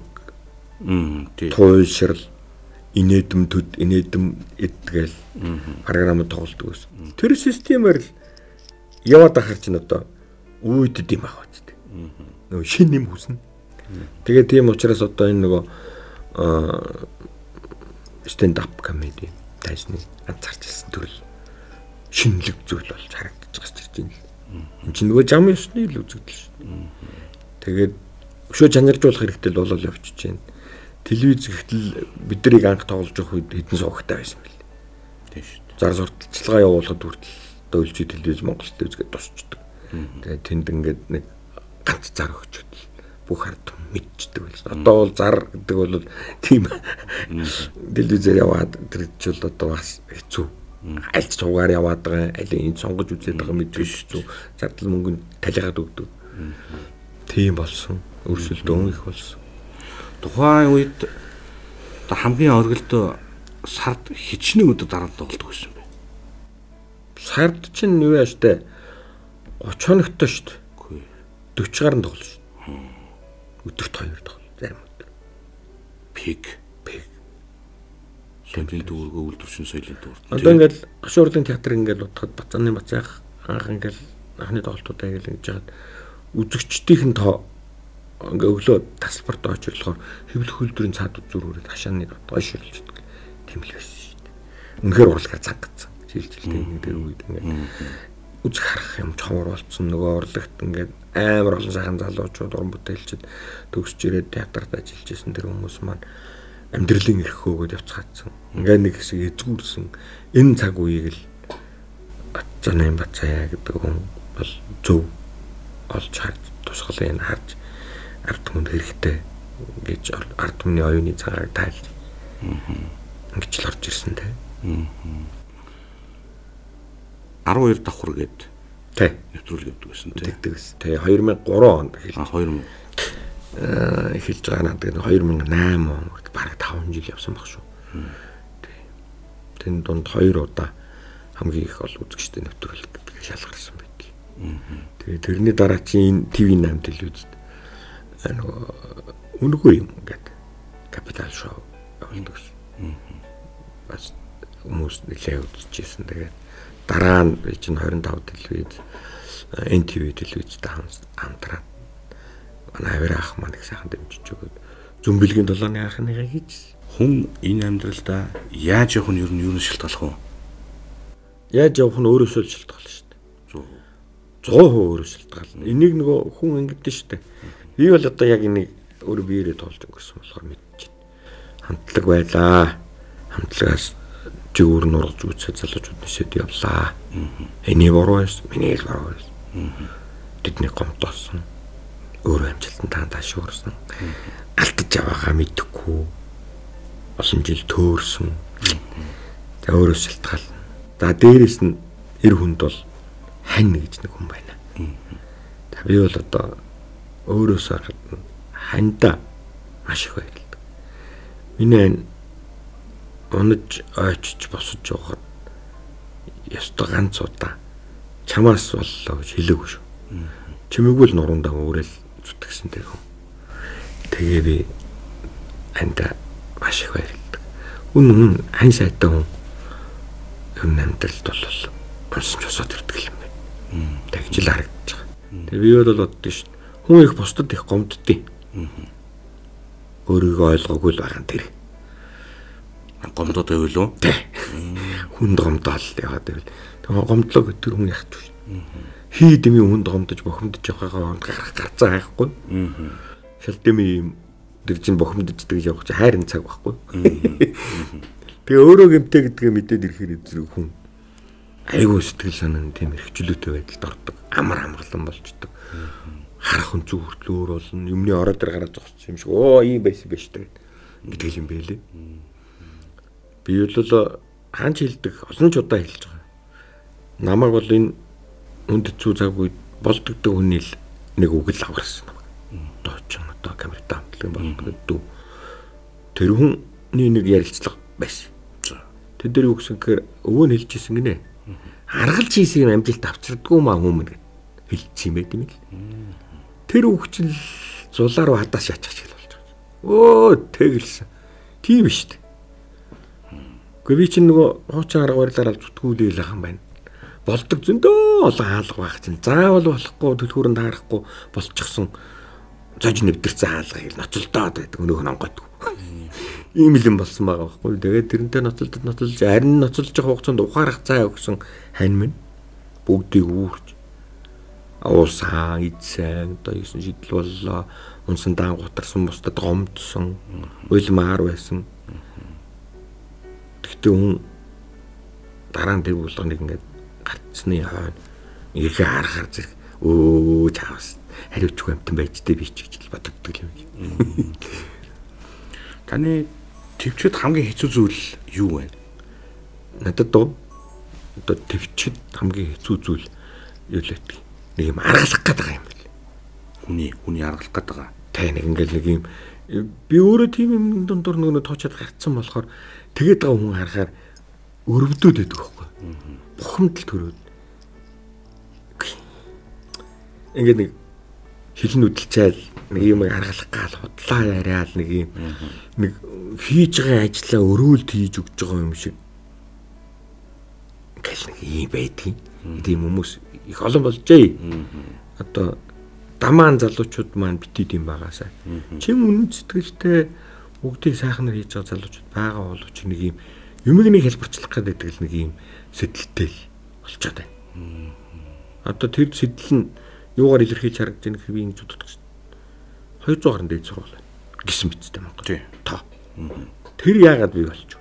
туйлшрал инээдэм төд инээдэм эдгээл програмд тоглолдог байсан. Тэр системээр л яваад ахаар чинь одоо үйдэд юм аа ч гэдэг. Нөгөө шин юм хүснэ. Тэгээ тийм учраас одоо энэ нөгөө stand up comedy тайсны анзаарч ирсэн төрөл шинэлэг зүйл болж харагдаж байгаа ч гэж байна. Энд чинь нөгөө зам ёсны л үзэгдэл шүү. Тэгээд өшөө чанаржуулах хэрэгтэй л болол явчихж байна. Телевиз гэхтэл бид нарыг анх тоглож явах үед хэдэн суугтай байсан бэл. Тийм шүү. Зар сурталчилгаа явуулахад хүртэл дөөлжи телевиз Монголд үзгээд тусчдаг. Тэгээд тэнд ингээд нэг ганц зар өгчөд бүх ард мэдчихдэг байлаа. Одоо бол зар гэдэг бол тийм телевизээр яваад тэр жил одоо бас хэцүү. Аль цугаар яваад байгаа, аль энэ сонгож үзээд байгаа мэдвэж зү зардал мөнгөнд талигаад өгдөг. Тийм болсон. Өрсөлдөөн их болсон. Тухайн үед одоо хамгийн оргилдоо сард хичнээн өдөр дараа нь тоглодог байсан бэ. Сард чинь юу яаш тэ тридцать хоногтой шүү дээ. Үгүй. forty гаруй тоглоно шүү. Өдөрт хоёр тоглоно. Зарим өдөр. Пик, пик. Лэмжийн дүүргөө үйлдвэрчин соёлын дүүр. Одоо ингээл Хашуу урлагийн театр ингээл утгад Батцааны Батцаах анх ингээл анхны тоглолтуудаа ингээл ингэж жаад үзэгчдийн тоо ингээ өглөө тасалбарт очиж болохоор хэвлэх хөлдрийн цаад үзүүрүүрээ хашааны гойшилж идэх. Тийм л байсан шүү дээ. Үнэхээр урлагаар зангацсан. Жилжилтэй нэг дээр үед ингээ үзэх харах юм чавар болцсон. Нөгөө урлагт ингээ амар олон сайхан залуучууд уран бүтээлчд төгсж ирээд театрт ажиллаж исэн тэр хүмүүс маань амьдралын эрх хөөгд явцгаадсан. Ингээ нэг хэсэг эзгүүрсэн. Энэ цаг үеийг л Батцааны Батцаа гэдэг хүн бол зөв олж харж тусгалын харж ард түмэнд хэрэгтэй гэж ард түмний оюуны цагааг тайлж ингэж л орж ирсэн те. twelve давхар гээд тий нэвтрүүлэг өгдөг гэсэн тий. Тэгдэг гэсэн. Тэгээ two thousand three онд эхэлж. А two thousand э эхэлж байгаа надад two thousand eight онд бараг five жил явсан баг шүү. Тий. Тэн донд хоёр удаа хамгийн их ол үзэгчтэй нэвтрүүлэг гэдэг шалгарсан байдаг. Тэгээ тэрний дараа чинь ти ви nine телевизэд нөгөө үнэгүй юм ингээд капитал шоу явуулдаг шээ. Бас хүмүүс нэлээд үзчихсэн. Тэгээд дараа нь чинь twenty-five телевиз эн ти ви телевизтэй хамтраад манай авир ах маань их сайхан дэмжиж өгөөд зөмбөлгийн долооны анхныгаа хийж хүн энэ амьдралдаа яаж явах нь ер нь юу нь шалтгаалах вэ? Яаж явах нь өөрөөсөө л шалтгаална шүү дээ. one hundred percent өөрөөс шалтгаална. Энийг нөгөө хүн ингэдэж шүү дээ. Би бол одоо яг энийг өөрөө биеэрээ тоолж өнгөрсөн болохоор мэдчихэв. Хамтлаг байлаа. Хамтлагаас жигүүр нургаж үсээ залуучууд нисэд явлаа. Эний буруу байсан. Миний л буруу байсан. Тэдний гомдоосон. Өөрөө амжилтанд таашуурсан. Алтж аваагаа мэдэхгүй. Олон жил төөрсөн. За өөрөө шалтгаална. За дээрэс нь эр хүнд бол хань гэж нэг хүн байна. За би бол одоо өөрөөсөө гадна ханда маш их баярлалаа. Миний унаж ойчж босож явахад ёстой ганц удаа чамаас боллоо гэж хэлээгүй шүү. Чимээгүй л нуруундаа өөрөөл зүтгэсэн тэр хүн. Тэгээ би ханда маш их баярлалаа. Үнэн хань сайтай хүн юм амьдралд бол онсон ч босоод ирдэг юм байна. Тэгж л харагдаж байгаа. Тэгээ би бол боддоо шүү. Хүн их бусдад их гомддیں۔ Өөрийгөө ойлгоогүй л байгаа тэр. Гомдоод байвал уу? Хүнд гомдоод яваад байвал. Тэгээ гомдлоо гэдэг тэр хүн яах вэ? Хий дэми хүнд гомдож бохомдож явахаа хонд гарах гарцаа хайхгүй. Шал дэми тэр чинь бохомдож гэж явах чи хайрын цаг байхгүй. Тэгээ өөрөө гэмтэй гэдгээ мэдээд ирэхээр зэрэг хүн айгуу сэтгэл санаа тийм эрхчлөөтэй байдалд ордог. Амар амгалан болчдөг. Харах хүн зүг хүртэл өөр болно. Юмны ороо дээр гараад зогссон юм шиг. Оо ийм байсан байж таа гэдэг юм байлээ. Би бол хаанч хэлдэг олон ч удаа хэлж байгаа. Намайг бол энэ үнд зүү цаг үед болдогддог хүний л нэг үг л аварсан намайг. Одоо ч одоо камертаа амтлан болдогддог. Тэр хүний нэг ярилцлага байсан. Тэд дээр юу гэсэн гэхээр өвөө нь хэлжсэн гинэ. Аргалж хийсэн юм амжилт авчирдгүй маа хүмүүс хэлсэн юм байт юм л. Тэр үгчл зулаар руу хадаас ячаач хэл болж байгаа. Өө тэгэлсэн. Тийм шүү дээ. Гэхдээ би чинь нөгөө хуучин арга барилаар аль зүтгүүлээл ахын байна. Болдог зөндөө олон хаалга байх чинь заавал болохгүй төлхөөрөнд харахгүй болчихсон зож нэвдэрсэн хаалга хэл ноцолдоод байдаг өнөөх нь онгойдгүй. Ийм л юм болсон байгаа байхгүй. Тэгээд тэрнтэй ноцолдод ноцолж харин ноцолж явах хугацаанд ухаарах цаа өгсөн хань минь бүгдийг үүрч уусан идсэн одоо юусэн шийдэл боллоо. Унсан даан гутарсан бусдад гомдсон улмаар байсан. Тэгтээ хүн дараа нь тэр булганыг ингээд гарцсны хойно ихэ харахаар зэрэг өө чаавс хариуцгүй амтан байж тээ би ч гэж бодогддог юм. Таны төвчөд хамгийн хэцүү зүйл юу вэ? Надад доо одоо төвчөд хамгийн хэцүү зүйл юу л гэдэг. Нэг юм аргалах гэдэг юм бэл. Хүний хүний аргалах гэдэг. Тэ нэг ингээл нэг юм би өөрөө тийм юм дундуур нөгөө тоочод гарцсан болохоор тэгээд байгаа хүн харахаар өрөвдөд байдаг байхгүй. Бухимдал төрөөд. Ингээд нэг хилэн үдэлчээл нэг юм аргалах гал худлаа яриад нэг юм нэг хийж байгаа ажлаа өрөөлд хийж өгч байгаа юм шиг. Ингээл нэг юм байдгийг. Тийм хүмүүс их олон болжээ. Одоо дамаан залуучууд маань битээд юм байгаасаа. Чин үнэн сэтгэлтэй бүгдийг сайхнаар хийж байгаа залуучууд байгаа боловч нэг юм юмыг нэг хэлбэрчлэх гэдэг л нэг юм сэтэл болчиход байна. Одоо тэр сэтэл нь юугаар илэрхийлж харагдаж байгаа хэрэг би ингэж боддог шин. хоёр зуун гаруй дээд сургууль байна. Гисэн мэдтэй Монгол. Та. Тэр яагаад бий болчих вэ?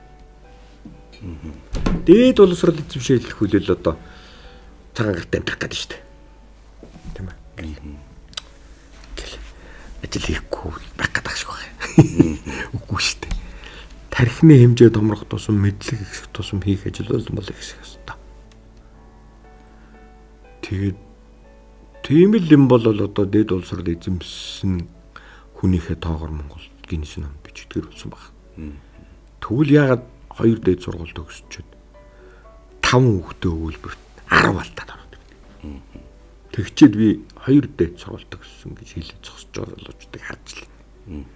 Дээд боловсрол эзэмшээлэх хүлээл одоо цагаан гарт амтрах гэдэг шүү дээ. Тийм ээ. Ажил хийхгүй байх гэдэг шиг байна. Үгүй шүү дээ. Тархины хэмжээ томрох тусам мэдлэг ихсэх тусам хийх ажил бол бол ихсэх ёстой. Тэгээд тийм л юм бол одоо дээд улсрал эзэмсэн хүнийхээ тоогоор Монгол гинэс ном бичигдгэр болсон баг. Тэгвэл яагаад хоёр дээд сургууль төгсчөөд таван хүүхдээ өгүүлбэрт арав алтаад ороод байна. Тэгчээд би хоёр дээд сургууль төгссөн гэж хэлээд зогсож байгаа залуучдыг харж л байна.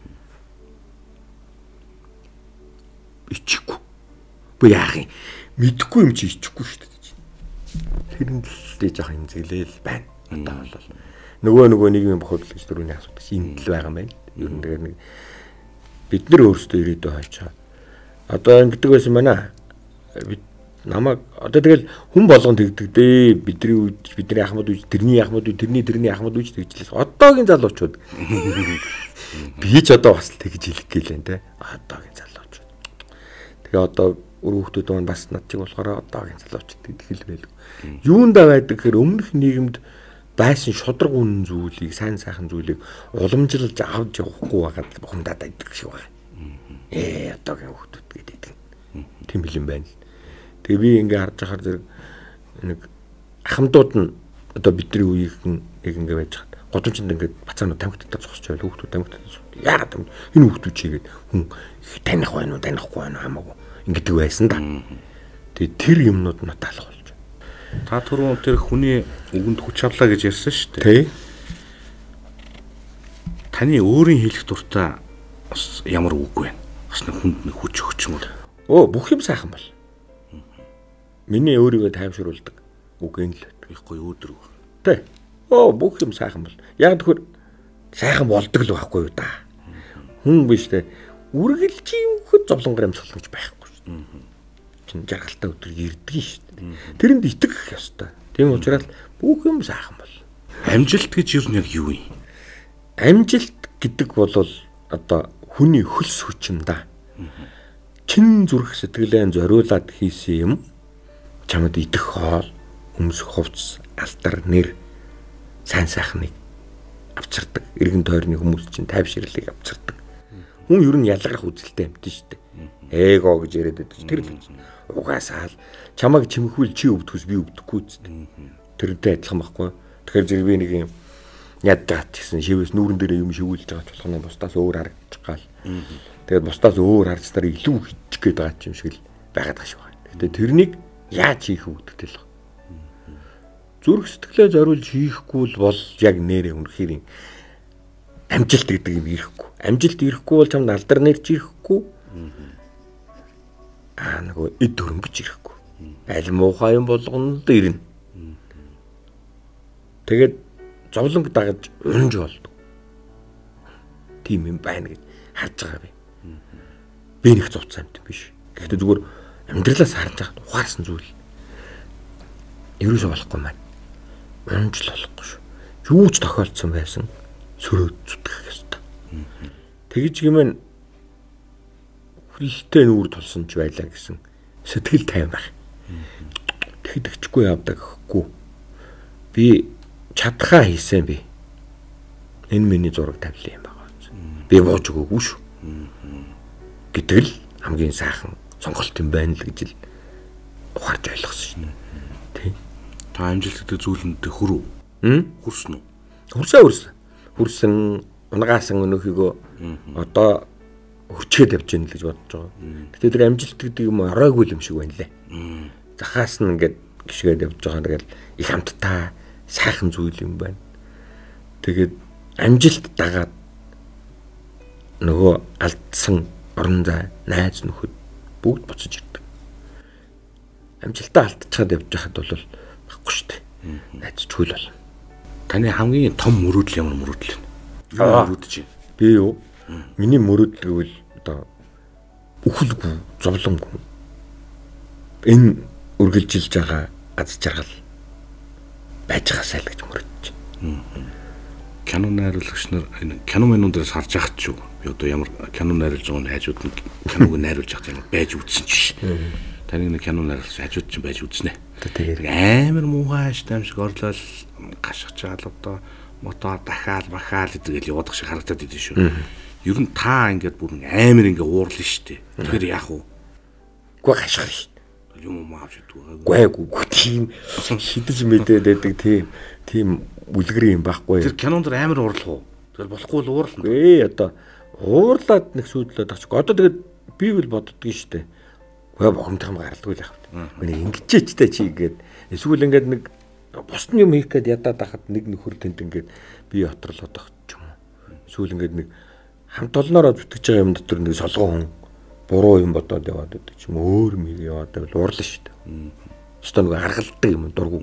Ичихгүй. Бо яах юм? Мэдхгүй юм чи ичихгүй шүү дээ. Тэрэнд л дэж байгаа юм зэглээл байна. Одоо бол нөгөө нөгөө нийгмийн бохирдол гэж дөрөвний асуудаг чинь энд л байгаа юм байна. Ер нь тэгээд нэг бид нар өөрсдөө ирээдүйн хайчаа. Одоо ингэдэг байсан байна. Бид намайг одоо тэгэл хүн болгон тэгдэг дээ. Бидний үед бидний ахмад үед тэрний ахмад үед тэрний тэрний ахмад үед тэгжлээс. Одоогийн залуучууд би ч одоо бас л тэгж хэлэх гээл энэ те. Одоогийн залуучууд. Тэгээ одоо өр хүүхдүүд маань бас над чиг болохоор одоогийн залуучууд гэдэг хэлбэл. Юундаа байдаг гэхээр өмнөх нийгэмд байсан шудраг үнэн зүйлийг, сайн сайхан зүйлийг уламжилж авч явахгүй байгаад бухимдаад байдаг шиг байна. Ээ одоогийн хүмүүс гэдэг. Тийм л юм байна. Тэгээ би ингээ харж ахаар зэрэг нэг ахмадууд нь одоо бидний үеийнхэн яг ингээ байж хаад годомчинд ингээ бацаанууд тамхитаа зогсож байл хүүхдүүд тамхитаа яагаад юм энэ хүүхдүүд чигээд хүн таних байна уу танихгүй байна хамаагүй ингэдэг байсан да. Тэгээ тэр юмнууд нь таалах болж. Та түрүүн тэр хүний үгэнд хүч авлаа гэж ярьсан шүү дээ. Тий. Таны өөрийн хэлэх дуртай бас ямар үг вэ? Бас нэг хүнд нэг хүч өгчмөр. Оо бүх юм сайхан бол. Миний өөрийгөө тайвшруулдаг үг энэ л их гоё өөдрөг. Тий. Оо бүх юм сайхан бол. Яг тэгэхээр сайхан болдог л байхгүй юу да. Хүн биш дээ. Үргэлж юм хөт зовлонгор амьсгал гэж байхгүй шүү дээ. Чин жаргалтай өдөр ирдэг шүү дээ. Тэрэнд итгэх ёстой. Тийм учраас бүх юм сайхан бол. Амжилт гэж юу нэг юу юм? Амжилт гэдэг бол одоо хүний хөлс хүч юм да. Чин зүрх сэтгэлээ зориулаад хийсэн юм чамд идэх хоол, өмсөх хувцас, алтар, нэр сайн сайхныг авчирдаг. Иргэн тойрны хүмүүс чинь тайвширлыг авчирдаг. Хүн ер нь ялгарх үзэлтэй амтэн шүү дээ. Эго гэж яриад байдаг. Тэр л угаасаа л чамайг чимхүүл чи өвдөхөс би өвдөхгүй ч дээ. Тэрнтэй адилхан байхгүй. Тэгэхээр зэрэг би нэг юм яддаг гэсэн шивээс нүүрэн дээр юм шивүүлж байгаа ч болох нь бусдаас өөр харагдчих гал. Тэгээд бусдаас өөр харж тараа илүү хийчих гээд байгаа юм шиг л байгаад байгаа шүү. Гэтэ тэрнийг яаж хийх үүдтэй л. Зүрх сэтгэлээ зориулж хийхгүй бол яг нэрээ үнэхээр амжилт гэдэг юм ирэхгүй. Амжилт ирэхгүй бол чамд алдар нэрч ирэхгүй. Аа нөгөө эд хөрөнгөж ирэхгүй. Аль муухай юм болгоно л ирнэ. Тэгээд зовлонг дагаж унж болдог. Тийм юм байна гэж харж байгаа би. Би нэг зовцсон юм биш. Гэхдээ зүгээр амьдралаас харж байгаа ухаарсан зүйл. Ерөөсөө болохгүй маань. Унж л болохгүй шүү. Юу ч тохиолдсон байсан сөрөөд зүтгэх ёстой. Тэгж гэмээр хүлэлтэй нүүр тулсан ч байлаа гэсэн сэтгэл тайван байх. Тэгэхэд өгчгүй явдаг гэхгүй. Би чадхаа хийсэн би. Энэ миний зураг тавилын юм байгаа. Би бууж өгөөгүй шүү. Гэтэл хамгийн сайхан сонголт юм байна л гэж л ухаарч ойлгосон шин. Тэ. Та амжилт гэдэг зүйлэнд хүрв. Хүрсэн үү? Хүрсэн хүрсэн. Хүрсэн унагаасан өнөөхийгөө одоо хүчгээд явж гин л гэж бодож байгаа. Гэтэ тэр амжилт гэдэг юм оройгүй юм шиг байна лээ. Захаас нь ингээд гიშгээд явж байгаа. Тэгэл их хамттай сайхан зүйл юм байна. Тэгээд амжилт дагаад нөгөө алдсан орон зай, найз нөхөд бүгд буцаж ирдэг. Амжилтаа алдчихад явж байхад бол байхгүй шүү дээ. Найз чүйл болно. Таны хамгийн том мөрөөдөл ямар мөрөөдөл вэ? Юу мөрөөдөж байна? Би юу? Миний мөрөөдөл гэвэл одоо үхэлгүй, зовлонгүй. Энэ үргэлжилж байгаа аз жаргал байж байгаа сайл гэж мөрөдж байна. Кино найруулагч нар энэ кино минуудаас харж ахт шүү. Би одоо ямар кино найруулж байгаа нь хажууд нь киног найруулж ахт юм байж үзсэн ч биш. Таны нэг кино найруулж хажууд чинь байж үзнэ. Тэгээд амар муухай штам шиг орлол гашгачаал одоо мотор дахаал бахаал гэдэг л явах шиг харагдаад идэв шүү. Ер нь та ингээд бүр амар ингээ уурлаа штэ. Тэгэхээр яах вэ? Гү гашгах штэ. Юм уу авч идвээ. Гайгүй тийм шидэж мэдээд байдаг тийм тийм үлгэр юм байхгүй. Тэр кинонд амар уурлах уу? Тэгэл болохгүй л уурлах. Ээ одоо уурлаад нэг сүйдлээд авчих. Одоо тэгээд би л боддгийн штэ. Гэ бохомтхам гаралгүй л яах вэ? Миний ингэчээч та чи гээд эсвэл ингээд нэг бусд юм хийх гээд ядаад ахад нэг нөхөр тэнд ингээд би отролоод ах ч юм уу. Эсвэл ингээд нэг хамт олноороо зүтгэж байгаа юм дотор нэг солгоо хүн буруу юм бодоод яваад байдаг ч юм өөр мэг яваад байвал уурлаа шүү дээ. Өстө нэг харгалдаг юм дургу.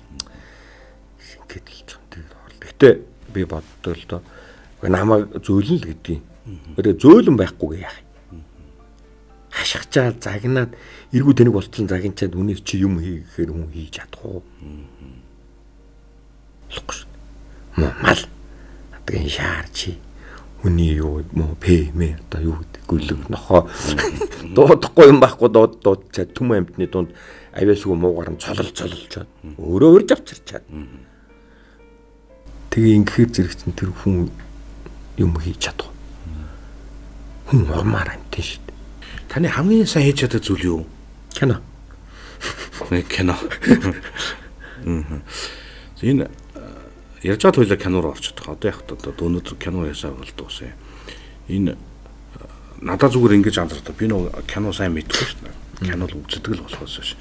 Шингээд л юм тэр уурлаа. Гэтэ би боддоо л доо намайг зөөлөн л гэдгийг. Одоо зөөлөн байхгүй яах юм. Хашгичаал загнаад эргүү тэнэг болтол загинчаад үнээс чи юм хий гэхээр хүн хийж чадах уу? Болохгүй шүү. Муу мал. Адгийн шаар чи. Хүний юу муу пэмэ одоо юу гэдэг гүлэг нохоо дуудахгүй юм байхгүй дууд дуудчаад түм амьтны дунд авиасгүй муугаар нь цолол цололчоод өөрөө урьж авчирчаад Тэгээ ингэхээр зэрэг чинь тэр хүн юм хийж чадах. Хүн урмаар амтэн шүү дээ. Таны хамгийн сайн хийж чаддаг зүйл юу? Кино. Кино. Энэ ярьж байгаа хоёлаа кино руу орчиход байгаа. Одоо яг одоо өнөөдөр кино ясаа бол дуусаа. Энэ надад зүгээр ингэж анзаардаг. Би нөө кино сайн мэдгүй шүү дээ. Кино л үздэг л болохоос ш.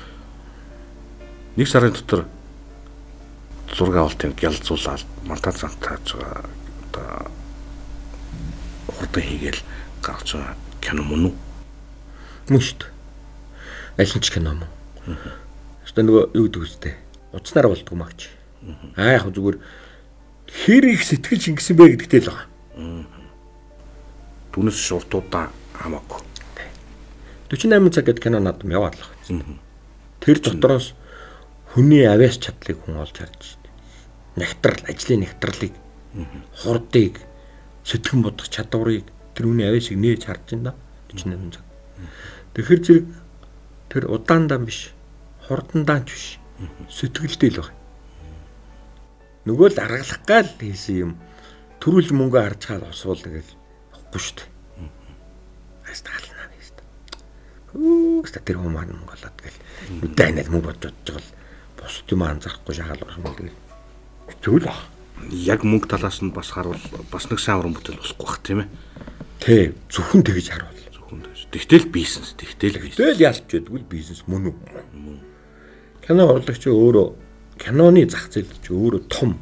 Нэг сарын дотор зураг авалтын гялзуулаад монтаж зантааж байгаа одоо хурдан хийгээл гарч байгаа кино мөн үү? Мөн шүү дээ. Аль ч кино мөн. Өөртөө нөгөө юу гэдэг үстэй. Уцнаар болдгоо магч. Аа яг зүгээр хэр их сэтгэл шингэсэн бэ гэдэгтэй л байгаа. Түүнээс шуртуудаа хамаагүй. дөрвөн и восемь цаг гэдэг кино надад яваад л байгаа. Тэр дотроос хүний авяас чадлыг хүн олж харж байна. Нэгтрал, ажлын нэгтралыг, хурдыг, сэтгэн бодох чадварыг тэр хүний авяасыг нээж харж байна да. дөрвөн и восемь цаг. Тэгэхээр зэрэг тэр удаандаа биш, хурдандаан ч биш. Сэтгэлдээ л байна. Нөгөө л аргалах гал хийсэн юм. Төрүүл мөнгө харж хаал освол тэгэл авахгүй шүү дээ. Астаална биш дээ. Үу, тэр хүмүүс маань мөнгө болоод тэгэл үдэнэл мөнгө бодож байгаа л бус юм анзаарахгүй шагаал болох юм тэгэл. Зүйл аа. Яг мөнгө талаас нь бас харуул бас нэг сайн уран бүтээл болохгүй бах тийм ээ. Тэ зөвхөн тэгж харуул. Зөвхөн тэгж. Тэгтэл бизнес, тэгтэл бизнес. Тэгэл яалч байдгүй бизнес мөн үү? Мөн. Кино урлагч өөрөө киноны зах зээл ч өөрөө том.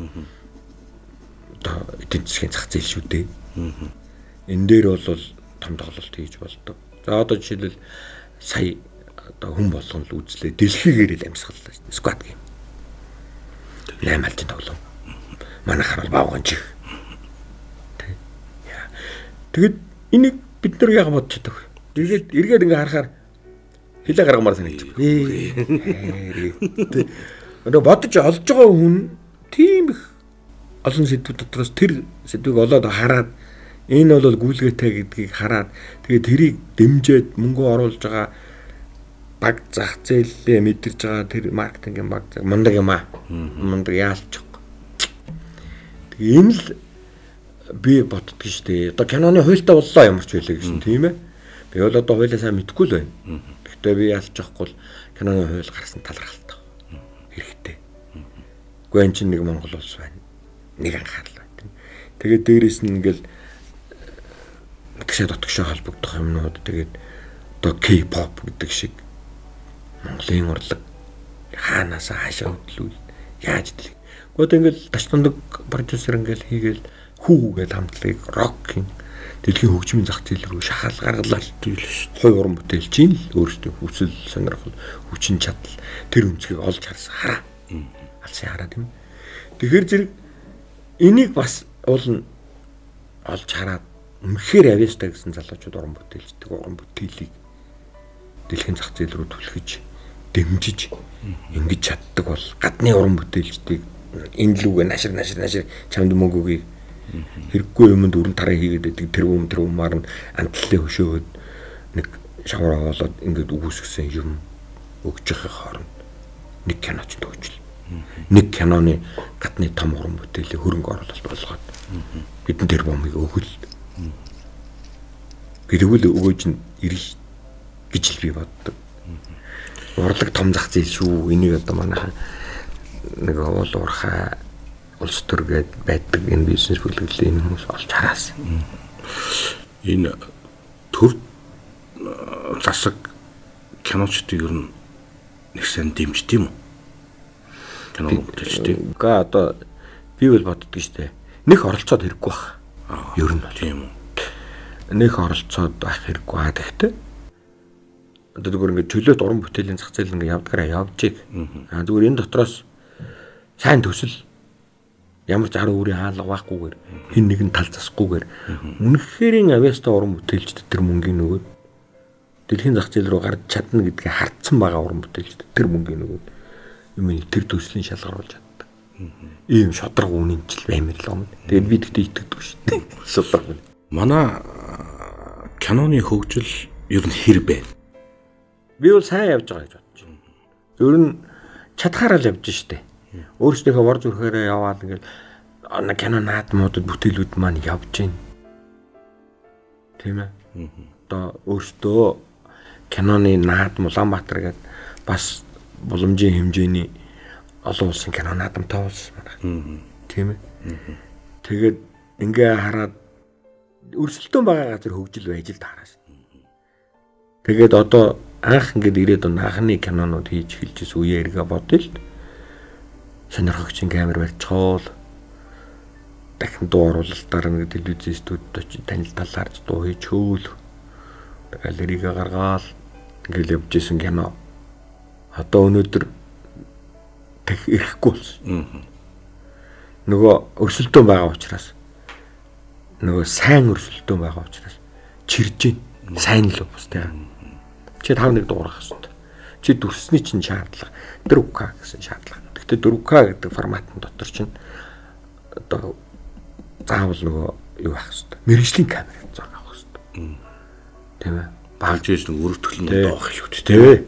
Одоо эдийн засгийн зах зээл шүү дээ. Энэ дээр бол том тоглолт хийж болдог. За одоо жишээлбэл сая одоо хүн болгон л үзлээ. Дэлхийгээр л амьсгаллаа шүү дээ. Squad Game. Лайм альтын тоглоом. Манайхаар бол бавган чих. Тэгэд энийг бид нар яг бодож чаддаг. Тэгээд эргээд ингээ харахаар хилээ гаргамаар санагдчих. Одоо бодож олж байгаа хүн тийм их олон сэдвүүд дотроос тэр сэдвийг олоод хараад энэ бол гүйлгээтэй гэдгийг хараад тэгээд тэрийг дэмжиж мөнгө оруулж байгаа баг зах зээлээ мэдэрж байгаа тэр маркетингийн баг мундаг юм аа. Мундаг яалчих. Тэгээ энэ л би боддөг шүү дээ. Одоо киноны хуйлтаа боллоо ямар ч байлаа гэсэн тийм ээ. Би бол одоо хуйлаа сайн мэдэхгүй л байна. Гэхдээ би яалчихгүй л киноны хууль гарсан талархалтай. Хэрэгтэй. Гэхдээ эн чинь нэг Монгол улс байна. Нэг анхаарал байна. Тэгээд дээрэс нь ингээл тэгшээ дотгошоо холбогдох юмнууд тэгээд одоо K-pop гэдэг шиг Монголын урлаг хаанаас хаашаа хөдлүүл яаж дэлгэх. Гэхдээ ингээл тач тундаг продюсер ингээл хийгээл хүүгээд хамтлагийг рокийн дэлхийн хөгжмийн зах зээл рүү шахал гаргалаа тийм л хой уран бүтээлч ин л өөрсдөө хүсэл сонирхол хүчин чадал тэр өнцгийг олж харсан хараа. Алсын хараа тийм. Тэгэхээр зэрэг энийг бас уул нь олж хараад үнэхээр авьяастай гэсэн залуучууд уран бүтээлчдэг уран бүтээлийг дэлхийн зах зээл рүү түлхэж дэмжиж ингэж чаддаг бол гадны уран бүтээлчдийг энэ лүгэ нашир нашир нашир чамд мөнгө өгье. Хэрэггүй юмд өрн тараа хийгээд байдаг тэр юм тэр юмар нь амтлалаа хөшөөгөөд нэг шавар аваад ингээд үгүйсгсэн юм өгж байгаа хооронд нэг киноч төгжл. Нэг киноны гадны том уран бүтээлийн хөрөнгө оруулалт болгоод бидэн тэр бомыг өгөл. Бидгүүл өгөөж нь ирэх гэж л би боддог. Урлаг том зах зээл шүү. Энийг одоо манайхан нэг уул уурхай улс төр гээд байдаг энэ бизнес бүлэглэлийн хүмүүс олж хараас. Энэ төр засаг киночдыг ер нь нэг сайн дэмждэг юм уу? Кино бүтээлчтэй. Га одоо би бол боддог шүү дээ. Нэг оролцоод хэрэггүй бах. Ер нь тийм үү. Нэг оролцоод байх хэрэггүй аа гэхдээ одоо зүгээр ингээд чөлөөт уран бүтээлийн зах зээл ингээд явдгаараа явжиг. Аа зүгээр энэ дотроос сайн төсөл ямар ч арга үрийн хаалга байхгүйгээр хин нэгэн тал засахгүйгээр үнэхэрийн авьяастай уран бүтээлчд тэр мөнгөний нөгөөд дэлхийн зах зээл рүү гарч чадна гэдгийг хардсан байгаа уран бүтээлчд тэр мөнгөний нөгөөд юм тэр төслийн шалгаруулж чаддаг. Ийм шодрог үнэнчил баймир л юм. Тэгээд би тэгтээ итгэдэг шүү дээ. Шодрог. Манай киноны хөгжил ер нь хэр бэ? Би бол сайн явж байгаа гэж бодож байна. Ер нь чадхаараа л явж штэ. Өөрсдийнхөө бор зүрхээрээ яваад ингээл ана кино наадмуудад бүтээлүүд маань явж байна. Тийм ээ. Одоо өөртөө киноны наадам Улаанбаатар гэдэг бас боломжийн хэмжээний олон улсын кино наадамтай болсон байна. Тийм ээ. Тэгээд ингээ хараад өрсөлдөөн байгаа газар хөгжил байж л таараш. Тэгээд одоо анх ингээд ирээд анхны кинонууд хийж эхэлжсэн үеэ эргээ бодъё л. Сонирхогчийн камер барьчихвол дахин дуу оруулалтаар нэг телевизийн студид очиж танил талаарч дуу хийж хөөл. Галерейгээ гаргаал ингээл явж исэн кино. Одоо өнөөдөр тэг ирэхгүй болсон. Нөгөө өрсөлдөөн байгаа учраас нөгөө сайн өрсөлдөөн байгаа учраас чирж гин сайн л бас тийм. Чи тав нэг дуурах хэрэгтэй. Чи дүрсний чинь шаардлага дөрвөн ка гэсэн шаардлага. Гэхдээ дөрвөн ка гэдэг форматын дотор чинь одоо заавал нөгөө юу авах хэрэгтэй. Мэргэжлийн камер зураг авах хэрэгтэй. Тийм ээ. Багж ийж нэг өргөтгөл нь доох хэлбэт тийм ээ.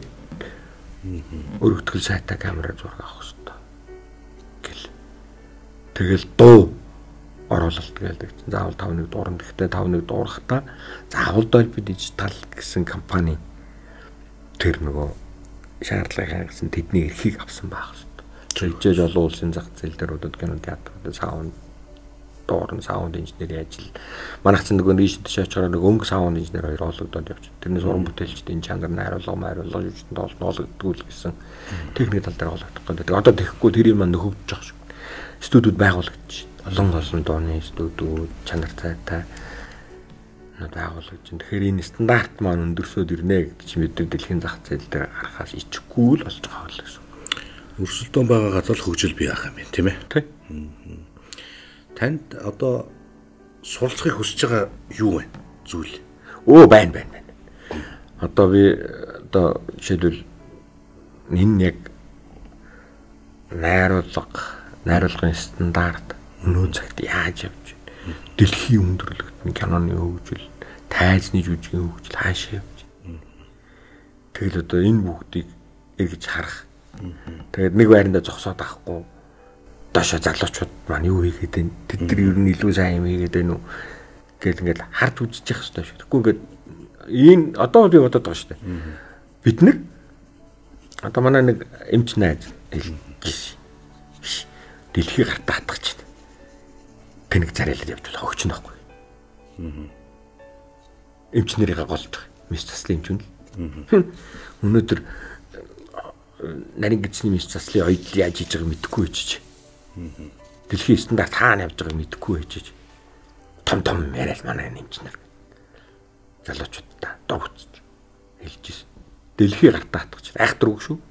Өргөтгөл сайтай камераар зураг авах хэрэгтэй. Гэл. Тэгэл дуу оруулалт гэдэг чинь заавал тав нэг дуурна. Гэхдээ тав нэг дуурахтаа заавал Dolby Digital гэсэн компани тэр нөгөө шаардлагын гэсэн тэдний эрхийг авсан байх хэрэгтэй. Жижиг олон улсын зах зээл дээр удаад кино театрууд саунд дуурн саунд инженери ажил. Манайх ч нөгөө нийт шаачаар нэг өнгө саунд инженер хоёр олгодод явж. Тэрнээс уран бүтээлчдийн чанар найруулга майруулга юучтанд олгодгүй л гэсэн техник тал дээр олгодох гэдэг. Одоо тэгэхгүй тэр юм нөхөгдөж байгаа шүү. Студиуд байгуулагдчих. Олон олон дооны студиуд чанар цайтай байгуулагдаж. Тэгэхээр энэ стандарт маань өндөрсөд ирнэ гэдэг чинь бид дэлхийн зах зээл дээр гарахаас ичгүй л болж байгаа л гэсэн. Өрсөлдөөн байгаа газар л хөгжил бий ах юм байна, тийм ээ. Тийм. Танд одоо суралцахыг хүсэж байгаа юу вэ? Зүйл. Оо байна байна байна. Одоо би одоо жишээлбэл энэ яг найруулга, найруулгын стандарт өнөө цагт яаж явж байна? Дэлхийн өндөрлөгтний киноны хөгжил, тайзны жүжигийн хөгжил хаашаа явж байна? Тэгэл одоо энэ бүгдийг эргэж харах. Тэгээд нэг байранда зогсоод авахгүй доошо залуучууд маань юу хийгээд байна? Тэд нар ер нь илүү сайн юм хийгээд байна уу? Гэл ингээд харж үзэж явах хэрэгтэй шүү. Тэгэхгүй ингээд энэ одоо би бодоод байгаа шүү дээ. Бид нэг одоо манай нэг эмч найз хэлсэн. Дэлхий гартаа хатгах чинь. Тэнэг царайлаад явж болох өгч нөхгүй. Эмч нарыг голж байгаа. Мис заслын эмч нь. Өнөөдөр нарийн гидсний мис заслын оёдл яаж хийж байгааг мэдэхгүй байж. Дэлхийн стандарт хаана явж байгааг мэдэхгүй байж. Том том яриад манай эмч нар залуучуудаа догцож хэлж ирсэн. Дэлхий гартаа хатгах айхтар үг шүү.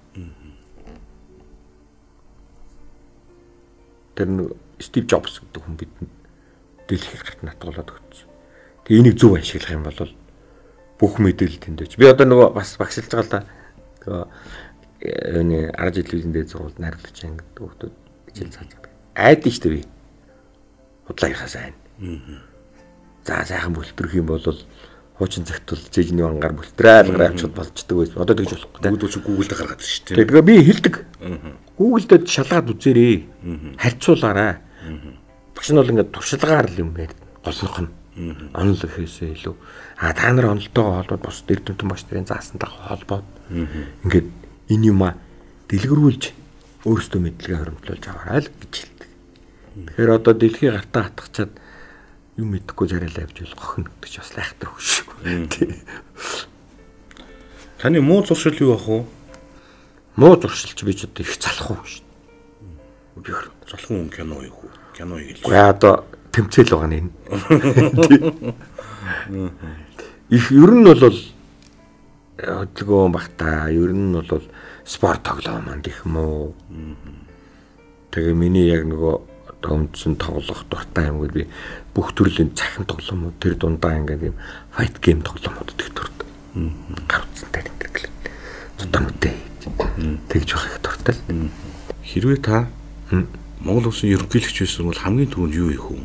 Тэр нэг Стив Джобс гэдэг хүн бидэнд дэлхий гартаа хатгуулад өгсөн. Тэгээ энийг зөв ашиглах юм бол бүх мэдээлэл тэнд байж. Би одоо нөгөө бас багшилж байгаа л да. Тэгээ энэ арга жилийн дээр зурвал найруулагч ангид хүүхдүүд хичээл зааж байгаа. Айд нь шүү дээ би. Худлаагийнхаа сайн. За сайхан бүлтрэх юм бол хуучин цагт бол зэжний ангаар бүлтрээл гараачуд болчдөг байсан. Одоо тэгж болохгүй. Бүгд ч Google дээр гаргаад шүү дээ. Тэгээ би хэлдэг. Google дээр шалгаад үзээрэй. Харьцуулаарай. Багш нь бол ингээд туршлагаар л юм байд. Голнох нь. Онол ихээсээ илүү. А та нар онолтойгоо холбоод бос дэрдэмтэн багш нарын заасантай холбоод ингээд энэ юма дэлгэрүүлж өөрсдөө мэдлэгээ хоримтлуулж аваарай л гэж хэлдэг. Тэгэхээр одоо дэлхий гартаа хатгачаад юм мэдэхгүй зарайлаа явж бол гохно гэдэг ч бас лайхтар хөш. Таны муу зуршил юу ах вэ? Муу зуршилч би ч одоо их залах уу шүү. Би залхан хүн кино юу хөө? Кино хийлээ. Гэхдээ одоо тэмцээл байгаа нэ. Их ер нь бол хөдөлгөөн багтаа, ер нь бол спорт тоглоом манд их муу. Тэгээ миний яг нөгөө өмдсөн тоглох дуртай юм гээд би бүх төрлийн цахим тоглоомууд тэр дундаа ингээд юм fight game тоглоомуудад их дуртай. Гар утсантай гэдэг л. Зодонуудтай тэгж байх их дуртай. Хэрвээ та Монгол улсын ерөнхийлөгч байсан бол хамгийн түрүүнд юу хийх вэ?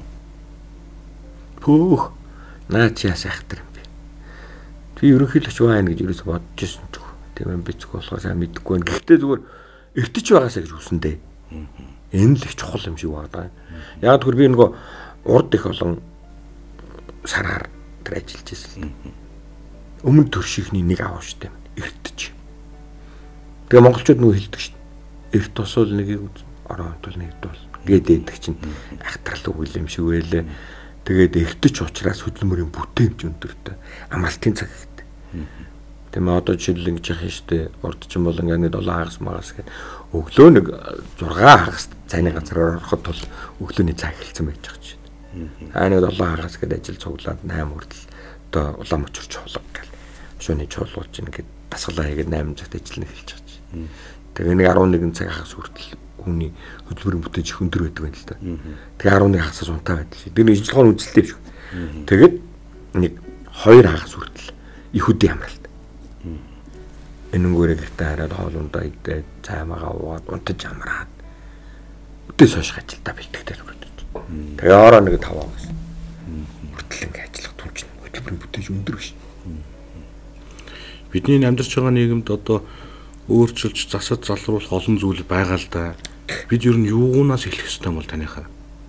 Пүүх наач яа сайхтар юм бэ. Би ерөнхийлөгч байна гэж юусэн бодож ирсэн ч үгүй. Тийм ээ бицг болохоо сайн мэдэхгүй байна. Гэхдээ зүгээр эртэж байгаасаа гэж хүсэндээ. Энэ л их чухал юм шиг байна. Яг тэр би нөгөө урд их олон сараар тэр ажиллаж байсан. Өмнө төршийнхний нэг аав штэ эртж. Тэгээ монголчууд нөгөө хэлдэг штэ. Эрт тусвал нэгийг үз. Орон тул нэг дул. Гэдэг чинь ахтрал үг юм шиг байлээ. Тэгээд эртж учраас хөдөлмөрийн бүтээмж өндөртэй. Амралтын цаг ихтэй. Тэгмээ одоо жишээл ингэж яах юм штэ. Урд чинь бол ингээд долоо хагас магас гэдэг. Өглөө нэг зургаан хагас цайны газар ороход бол өглөөний цаг эхэлсэн байж байгаа чинь. Аа нэг долоо хагас гэдэг ажил цуглаад найм хүртэл одоо улаан мочор чуулга гэл. Шөнө чуулуулж ингээд дасгалаа хийгээд найм цагт ажиллана эхэлж байгаа чинь. Тэгээ нэг арван нэгэн цаг хагас хүртэл хүний хөдөлмөрийн бүтээж их өндөр байдаг юм л да. Тэгээ арван нэг хагасаас унтаа байдаг. Тэр нэг ижлэгэн үзэлтэй биш. Тэгээд нэг хоёр хагас хүртэл их үдийн амралт. Энэнгүүрээ гэртээ хараад хоолундаа идээд цаймагаа уугаад унтаж амраад өдөөс хойш ажилдаа бэлтгэдэг хүрээд. Тэгээ ороо нэг таваа гэсэн. Хүртэл ингээ ажиллах түнч хөдөлмөрийн бүтээж өндөр биш. Бидний амьдарч байгаа нийгэмд одоо өөрчилж засаж залруулах олон зүйл байгаа л да. Бид ер нь юунаас эхлэх ёстой юм бол таныхаа?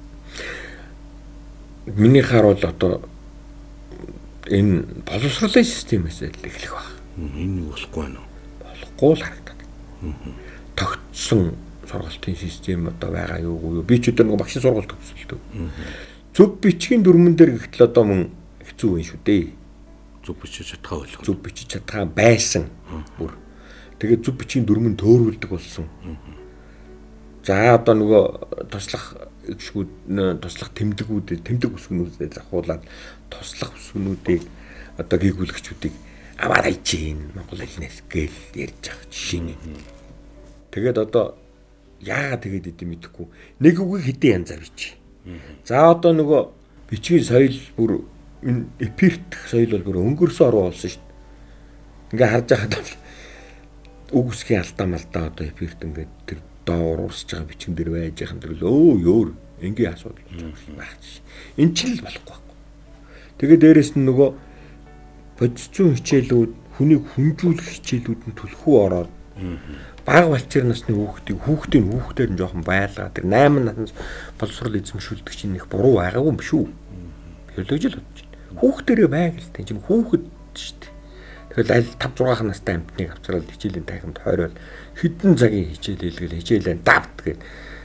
Миний хаар бол одоо энэ боловсролын системээс эхлэх баг. Энэ юу болохгүй байна уу? Болохгүй л харагдаад. Тогтсон сургалтын систем одоо байгаа юу юу? Би ч өдөр нэг багшийн сургалт төгсөлтөө. Зөв бичгийн дүрмэн дээр гэхтэл одоо мөн хэцүү юм шүү дээ. Зөв бичиж чадхаа болох. Зөв бичиж чадхаа байсан. Бүр. Тэгээд зөв бичгийн дүрмэн төөрүүлдэг болсон. За одоо нөгөө туслах гişгүүд туслах тэмдэгүүд тэмдэг бүсгүүнүүдэд захуулаад туслах бүсгүүнүүдийг одоо гүйгүүлэгчүүдийг аваад хайчихин Монгол хэлнээс гээл ярьж байгаа жишээ. Тэгээд одоо яагаад тэгээд идэм мэдэхгүй нэг үгийг хэдийн янзаар бичиж. За одоо нөгөө бичгийн соёл бүр энэ эпирт соёл бол бүр өнгөрсөн оруу болсон шүү дээ. Ингээ харж байхад үг үсгийн алдаа малдаа одоо эпирт ингээд тэр доор уурсж байгаа бичгэн дээр байж яхан тэр өө ёор энгийн асуудал байх чинь. Энд ч л болохгүй байхгүй. Тэгээд дээрэс нь нөгөө бодисцон хичээлүүд хүнийг хүнжүүлэх хичээлүүд нь түлхүү ороод бага балчир насны хүүхдийг хүүхдийн хүүхдээр нь жоохон байлгаа тэр найман насны боловсрол эзэмшүүлдэг чинь их буруу байгаагүй юм шүү. Биологи л бодож байна. Хүүхдэрээ байг л тань чинь хүүхэд шүү дээ. Тэгэл аль тавь зургаах настай амтныг авчраад хичээлийн тахимд хойроод хэдэн цагийн хичээл хийлгэл хичээлээ давт гээд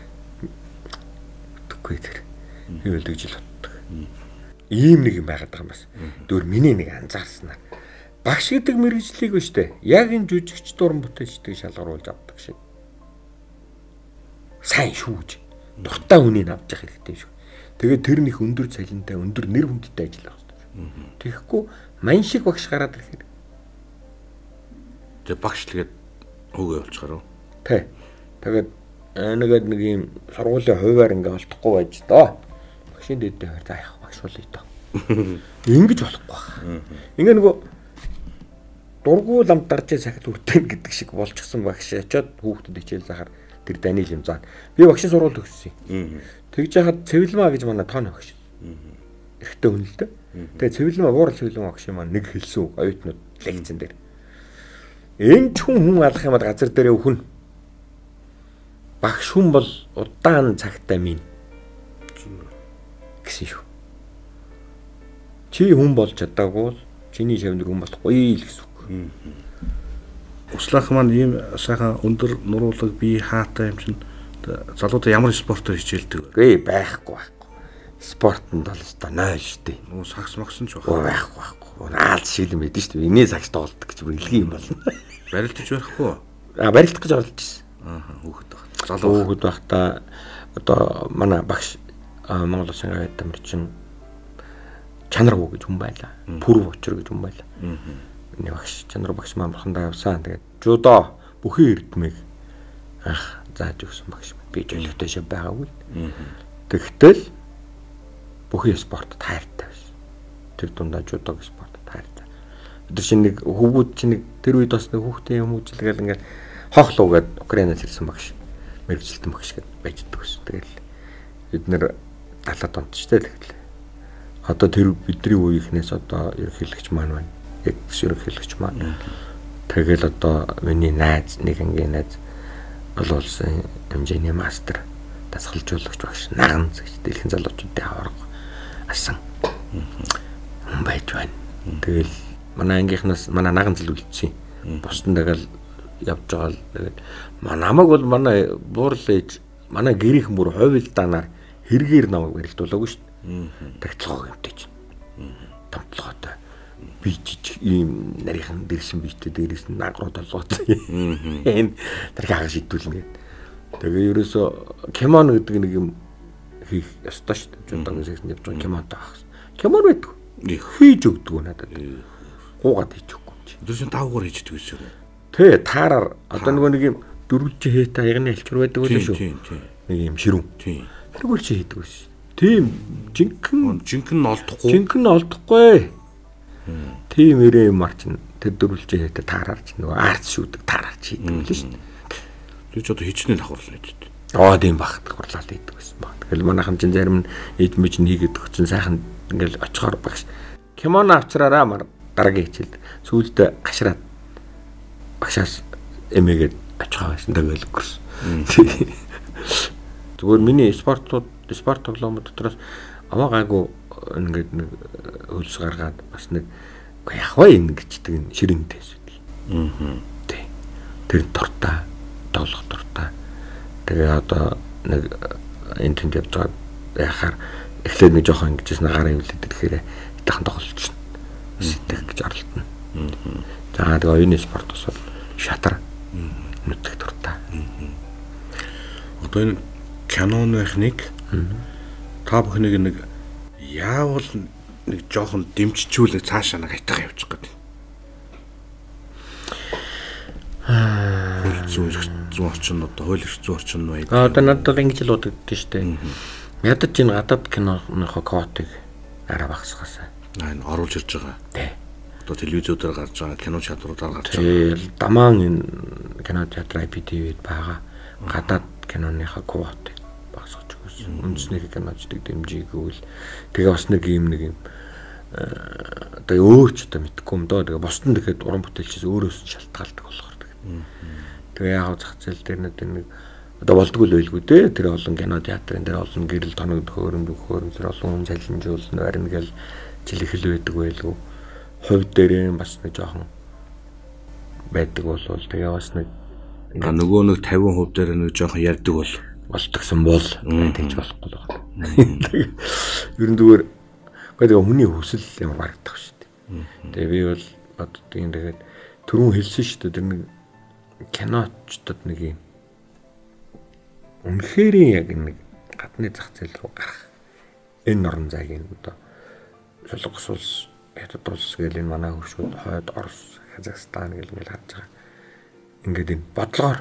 тэггүй тэр. Биологи л боддог. Ийм нэг юм байгаад байгаа юм бас. Дөр миний нэг анзаарснаа. Багш гэдэг мэргэжлийг ба штэ. Яг энэ жүжигч дуран бүтээлчдийг шалгаруулж авдаг шиг. Сайн шүүж. Дуртай хүнийг авч явах хэрэгтэй шүү. Тэгээд тэр нэг өндөр цалинтай, өндөр нэр хүндтэй ажиллах хэрэгтэй. Тэгэхгүй мань шиг багш гараад ирэхээр. Тэгээ багшлгээд өгөө явуулчихаар уу? Тэ. Тэгээд нэгэд нэг юм сургуулийн хуваар ингээ олдохгүй байж доо. Багшийн дэдтэй хаар за яах багш болъё доо. Ингэж болохгүй. Ингээ нөгөө дургуй ламд дарж сахид үртэн гэдэг шиг болчихсон багш очиод хүүхдэд хичээл заахаар тэр Даниэл юм заа. Би багшийн сургуульд өгсөн юм. Тэгж яхад цэвэлмаа гэж манай тооны багш. Эрэгтэй хүн л дээ. Тэгээ цэвэлмаа уурал цэвэлмаа багш юм аа нэг хэлсэн үг оюутнууд лекцэн дээр. Энд хүн хүн алах юмад газар дээрээ өхөн. Багш хүн бол удаан цагтай минь гэсэн шүү. Чи хүн болж чадаагүй л чиний шавнар хүн болохгүй л гэсэн үг. Услах маань ийм сайхан өндөр нуруулаг бие хаатай юм чинь залуудаа ямар спортоор хичээлдэг вэ? Байхгүй байхгүй. Спортод бол өстой ноль штий. Нуу сакс максан ч байхгүй. Байхгүй байхгүй. Наалт шиг юм байдаг штий. Инээ сакс тоолдог гэж бүр илгий юм болно. Барилдаж байхгүй. А барилдах гэж оролж ирсэн. Аа хүүхэд баг. Залуу хүүхэд байхдаа одоо манай багш Монгол Улсын гавьяа тамирчин Чанаргуу гэж хүн байлаа. Пүрв очор гэж хүн байлаа. Миний багш Чанар багш маань бурхандаа явсан. Тэгээд жудо бүхий эрдмийг ах зааж өгсөн багш. Би жолигтой шив байгаагүй. Тэгтэл бүхий спортод хайртай байсан. Тэр дундаа жудо гэж спортод хайртай. Тэр чинь нэг хөвгүүд чинь нэг тэр үед бас нэг хүүхдийн юм үжилгээл ингээд хохлуугаад Украинаас ирсэн багш. Мэргэжилтэн багш гэж байждаг гэсэн. Тэгэл бид нэр далаад онцчтэй л гэхлээ. Одоо тэр бидний үеийнхнээс одоо ерөнхийлөгч маань байна. Яг ерөнхийлөгч маань. Тэгэл одоо миний найз нэг ангийн найз бол улсын хэмжээний мастер дасгалжуулагч багш наган гэж дэлхийн залуучуудын аварга асан хүн байж байна. Тэгэл манай ангийнхнаас манай наган зэл үлдсэн. Бусдын дагаал явж байгаа л тэгээд намайг бол манай буурал ээж манай гэрийнхэн бүр хойвилдаанаар хэрэгээр намайг барилдуулаагүй шүү дээ. Тагтлогоо гэмтэж. Тамтлогоотой би жижиг ийм нарийнхан дэрсэн бийтэй дээрээс нь нагруу толгоотой. Энэ тэр хага шийдүүлнэ гэдэг. Тэгээ ерөөсө кимон гэдэг нэг юм хийх ёстой шүү дээ. Жундагийн сексэн явж байгаа кимонтой авах. Кимон байдаг. Хийж өгдөг надад. Гуугаад хийж өгөхгүй чи. Тэр чинь тавгаар хийж өгдөг гэсэн юм. Тэ таараар одоо нөгөө нэг юм дөрвөлжи хээтэй ягны алчур байдаг үү шүү. Тийм тийм. Нэг юм ширүүн. Тийм. Тэргүүр чи хийдэг байсан. Тийм жинхэнэ жинхэнэ олдохгүй. Жинхэнэ олдохгүй. Тийм ирээ юм арчин тэр дөрвөлжи хээтэй таараар чи нөгөө арц шүүдэг таараар чи хийдэг л шүү. Тэр ч одоо хичнээн давхарлаа гэдэг. Аа тийм баг давхарлаад хийдэг байсан баг. Тэгэл манайхан чин зарим нь ээж мэж нь хийгээд өгсөн сайхан ингээл очихоор багш. Кимон авчраараа мар дараагийн хичээлд сүүлдээ гашраад багшаас эмээгээд очихоо байсан тэгэл өгсөн. Зүгээр миний спортууд спорт тоглоомод дотроос аваа гайгүй ингээд нэг хөлс гаргаад бас нэг яг бай ингэждэг н ширэнтэй эсвэл. Аа. Тий. Тэр дуртай тоглох дуртай. Тэгээ одоо нэг энэ тэнд явж байгаа яхаар эхлээд нэг жоохон ингэжсэн гараа ивлээд ирэхээр итэхэн тоглолч шин. Сэтэх гэж оролдоно. За тэгээ оюуны спорт бас шатар нүдэх дуртай. Одоо энэ киноныхныг та бүхнийг нэг яавал нэг жоохон дэмжижүүлэг цаашаа нэг айтгаа явуучих гэдэг. Аа зүүн зүүн орчин одоо хууль эрх зүйн орчин нь байдаг. Одоо надад бол ингэж л удагддаг шүү дээ. Ядаж энэ гадаад киноныхоо квотыг арай багасгаасаа. Аа энэ оруулж ирж байгаа. Тий. Одоо телевизүүдээр гарч байгаа кино чадваруудаар гарч байгаа. Тий. Дамаан энэ кино театр ай пи ти ви-д байгаа. Гадаад киноныхоо квотыг багасгаж өгсөн. Үндэснийх киночдыг дэмжийгүүл тэгээ бас нэг юм нэг юм одоо өөрч одоо мэдхгүй юм доо. Тэгээ босдон тэгэхэд уран бүтээлчээс өөрөөс нь шалтгаалдаг болохоор тэгээ яг зах зээл дээр нэг одоо болдгоо л байлгүй дээ. Тэр олон кино театрын дээр олон гэрэл тоног хөөрөмд хөөрөм тэр олон хүн залинжуулна барина гэл жилихэл байдаг байлгүй. Хувь дээр бас нэг жоохон байдаг болвол тэгээ бас нэг нөгөө нэг тавин хувь дээр нэг жоохон ярьдаг бол болтгсон бол тэгж болохгүй л байна. Ер нь зүгээр гэдэг хүний хүсэл ямар барагдах шүү дээ. Тэгээ би бол боддог юм тэгээд түрүүн хэлсэн шүү дээ тэр нэг киночдод нэг юм үнэхээр яг нэг гадны зах зээл рүү гарах энэ орон зайгийн одоо Солонгос улс Хятад улс гэл энэ манай хөршүүд хойд Орос Казахстан гэл ингээл харж байгаа. Ингээд энэ бодлогоор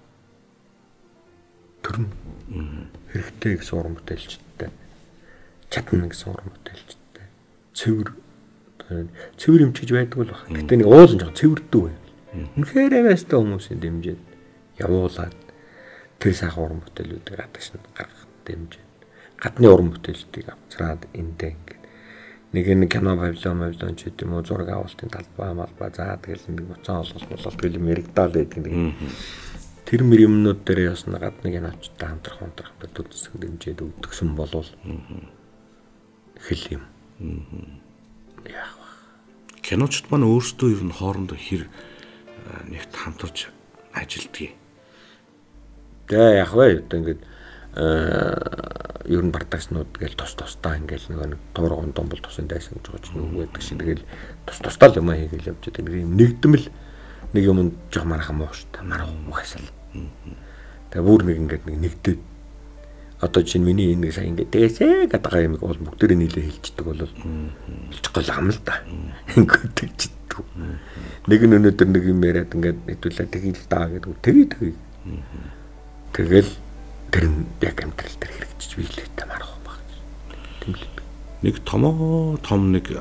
төрн хэрэгтэй гэсэн уран бүтээлчтэй чадна гэсэн уран бүтээлчтэй цэвэр цэвэр юм чиж байдаг бол баг. Гэтэ нэг уулын жоо цэвэрдүү байв. Үнэхээр аваастай хүмүүсийн дэмжээд явуулаад тэр сайхан уран бүтээлүүдийг гадагш нь гаргах дэмжээд гадны уран бүтээлчдийг авцраад эндээ ингээд нэг нэг кино павильон павильон ч гэдэг юм уу зураг авалтын талбай малбай заа тэгэл нэг буцаан олголт бололт гэл мэрэгдаал байдаг нэг тэр мэр юмнууд дээр ясна гадны киночтой хамтрах хамтрах төдөлсөг дэмжээд өгдөгсөн болвол хэл юм. Яг киночд маань өөрсдөө ер нь хоорондоо хэр нэгт хамтарч ажилдгийг. Тэгээ яг бай одоо ингээд ер нь бардагснууд гээл тос тостаа ингээл нэг нэг туурган домбол тусын дайсан гэж байгаа ч нүг байдаг шиг тэгэл тос тостаа л юм хийгээл явж байгаа. Нэг юм нэгдмэл нэг юм жоох мархан муу шүү дээ. Мархан угаасаа л. Тэгээ бүр нэг ингээд нэг нэгдээд одоо чинь миний энэ сайн ингээд тэгээсээ гадаа юм бол бүгдээрээ нийлээ хэлцдэг бол хэлчихгүй л ам л да. Ингээд тэгчдэг. Нэг нь өнөөдөр нэг юм яриад ингээд хэдүүлээ тэгээл даа гэдэг. Тэгээ тэгээ. Тэгэл тэр нь яг амьдрал дээр хэрэгжиж биелээтэй марах баг. Тэмлэг. Нэг томоо том нэг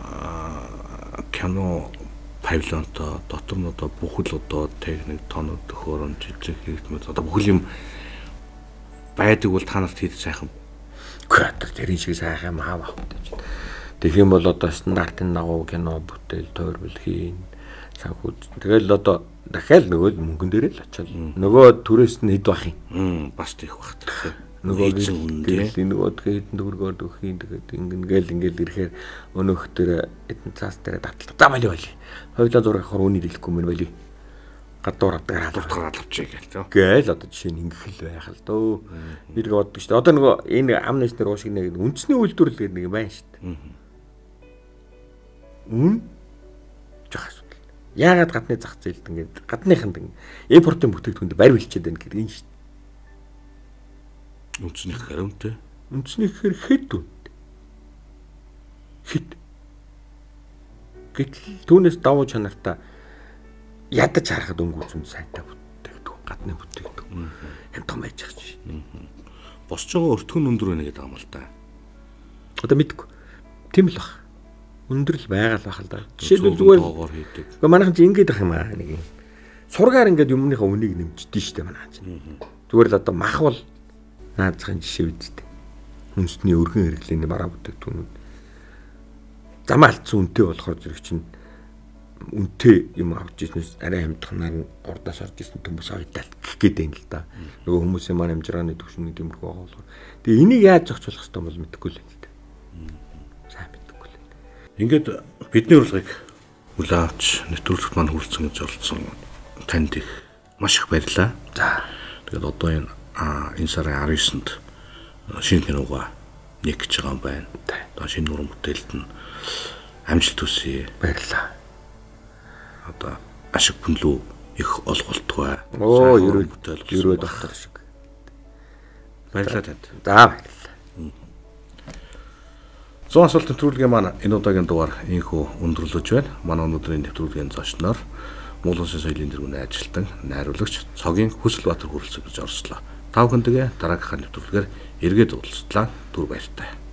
кино павильонтой дотор нь одоо бүхэл одоо техник тоног төхөөрөмж жижиг хэрэгтмэд одоо бүхэл юм байдаг бол та нарт хэд сайхан. Креатор тэрийн шиг сайхан маав авах гэж. Тэгэх юм бол одоо стандартын дагуу кино бүтээл тойрвол хийн. Санхүү. Тэгэл одоо дахиад нөгөө мөнгөн дээр л очил. Нөгөө түрээс нь хэд бах юм. Бас тийх бах. нөгөө гэрэл нөгөө хэдэн төгрөгөөр өгөхийн тэгээд ингээл ингээл ирэхээр өнөөх дээр эдэн цаас дээр таталдаг. За бали бали. Хойлоо зураг авахар үнийг хэлэхгүй мэн бали. Гадуур авдаг халуутгаар авчиг гээл. Гээл одоо жишээ нь ингэхэл байх л дөө. Би тэгээ боддог шүү дээ. Одоо нөгөө энэ амнес дээр уушиг нэг үндэсний үйлдвэрлэл гэдэг нэг байна шүү дээ. Үн жах асуудал. Яагаад гадны зах зээлд ингээд гадныханд импортын бүтээгдэхүүнд барь билчээд байна гэдэг юм шүү дээ. Үндэсний хариунтэй. Үндэсний хэр хэд үнэтэй. Хэд. Гэтэл түүнээс давуу чанартай ядаж харахад өнгөрсөн сайтай бүтээгдэхүүн гадны бүтээгдэхүүн юм том байж байгаа чинь. Босч байгаа өртгөн өндөр байна гэдэг юм л да. Одоо мэдгүй. Тийм л баг. Өндөр л байгаа л байх л да. Жишээлбэл зүгээр доогоор хийдэг. Гэхдээ манайхан чи ингэж ах юм аа нэг юм. Сургаар ингээд юмныхаа үнийг нэмчихдээ штэ манайхан чинь. Зүгээр л одоо махвал наазахын жишээ үсттэй. Үндэсний өргөн хэрэглээний бараа бүтээгдэхүүнүүд замаа алдсан үнэтэй болохоор зэрэг чинь үнэтэй юм авч ирснээс арай амтханаар нь урдаас орж ирсэн хүмүүс ойдал гэх гээд байна л да. Нөгөө хүмүүсийн маань амжиргааны төвшин гэдэг юм байгаа болохоор. Тэгээ энийг яаж зохицуулах хэрэгтэй бол мэдэхгүй л байна л да. Сайн мэдэхгүй л. Ингээд бидний урилгыг хүлээн авч нэвтрүүлэгт маань хүрэлцэн гэж оролцсон танд их маш их баярлалаа. За. Тэгээд одоо энэ а энэ сарын арван есөнд шинэ киногаа нэг гэж байгаа юм байна. Одоо шинэ уран бүтээлд нь амжилт хүсье. Баярлалаа. Одоо ашиг бүнлүү их олголтгой. Оо ерөөд ерөөд ахтар шиг. Баярлалаа танд. За баярлалаа. Зүүн асуулт нэвтрүүлгийн маань энэ удаагийн дугаар инхүү өндөрлөж байна. Манай өнөөдрийн нэвтрүүлгийн зочноор Монгол Улсын соёлын тэргүүний ажилтан, найруулагч Цогийн Хүсэлбаатар хүрэлцэн гэж орслоо. Та бүхэндээ дараагийнхаа нэвтрүүлгээр эргээд уулзлаа. Түр баяртай.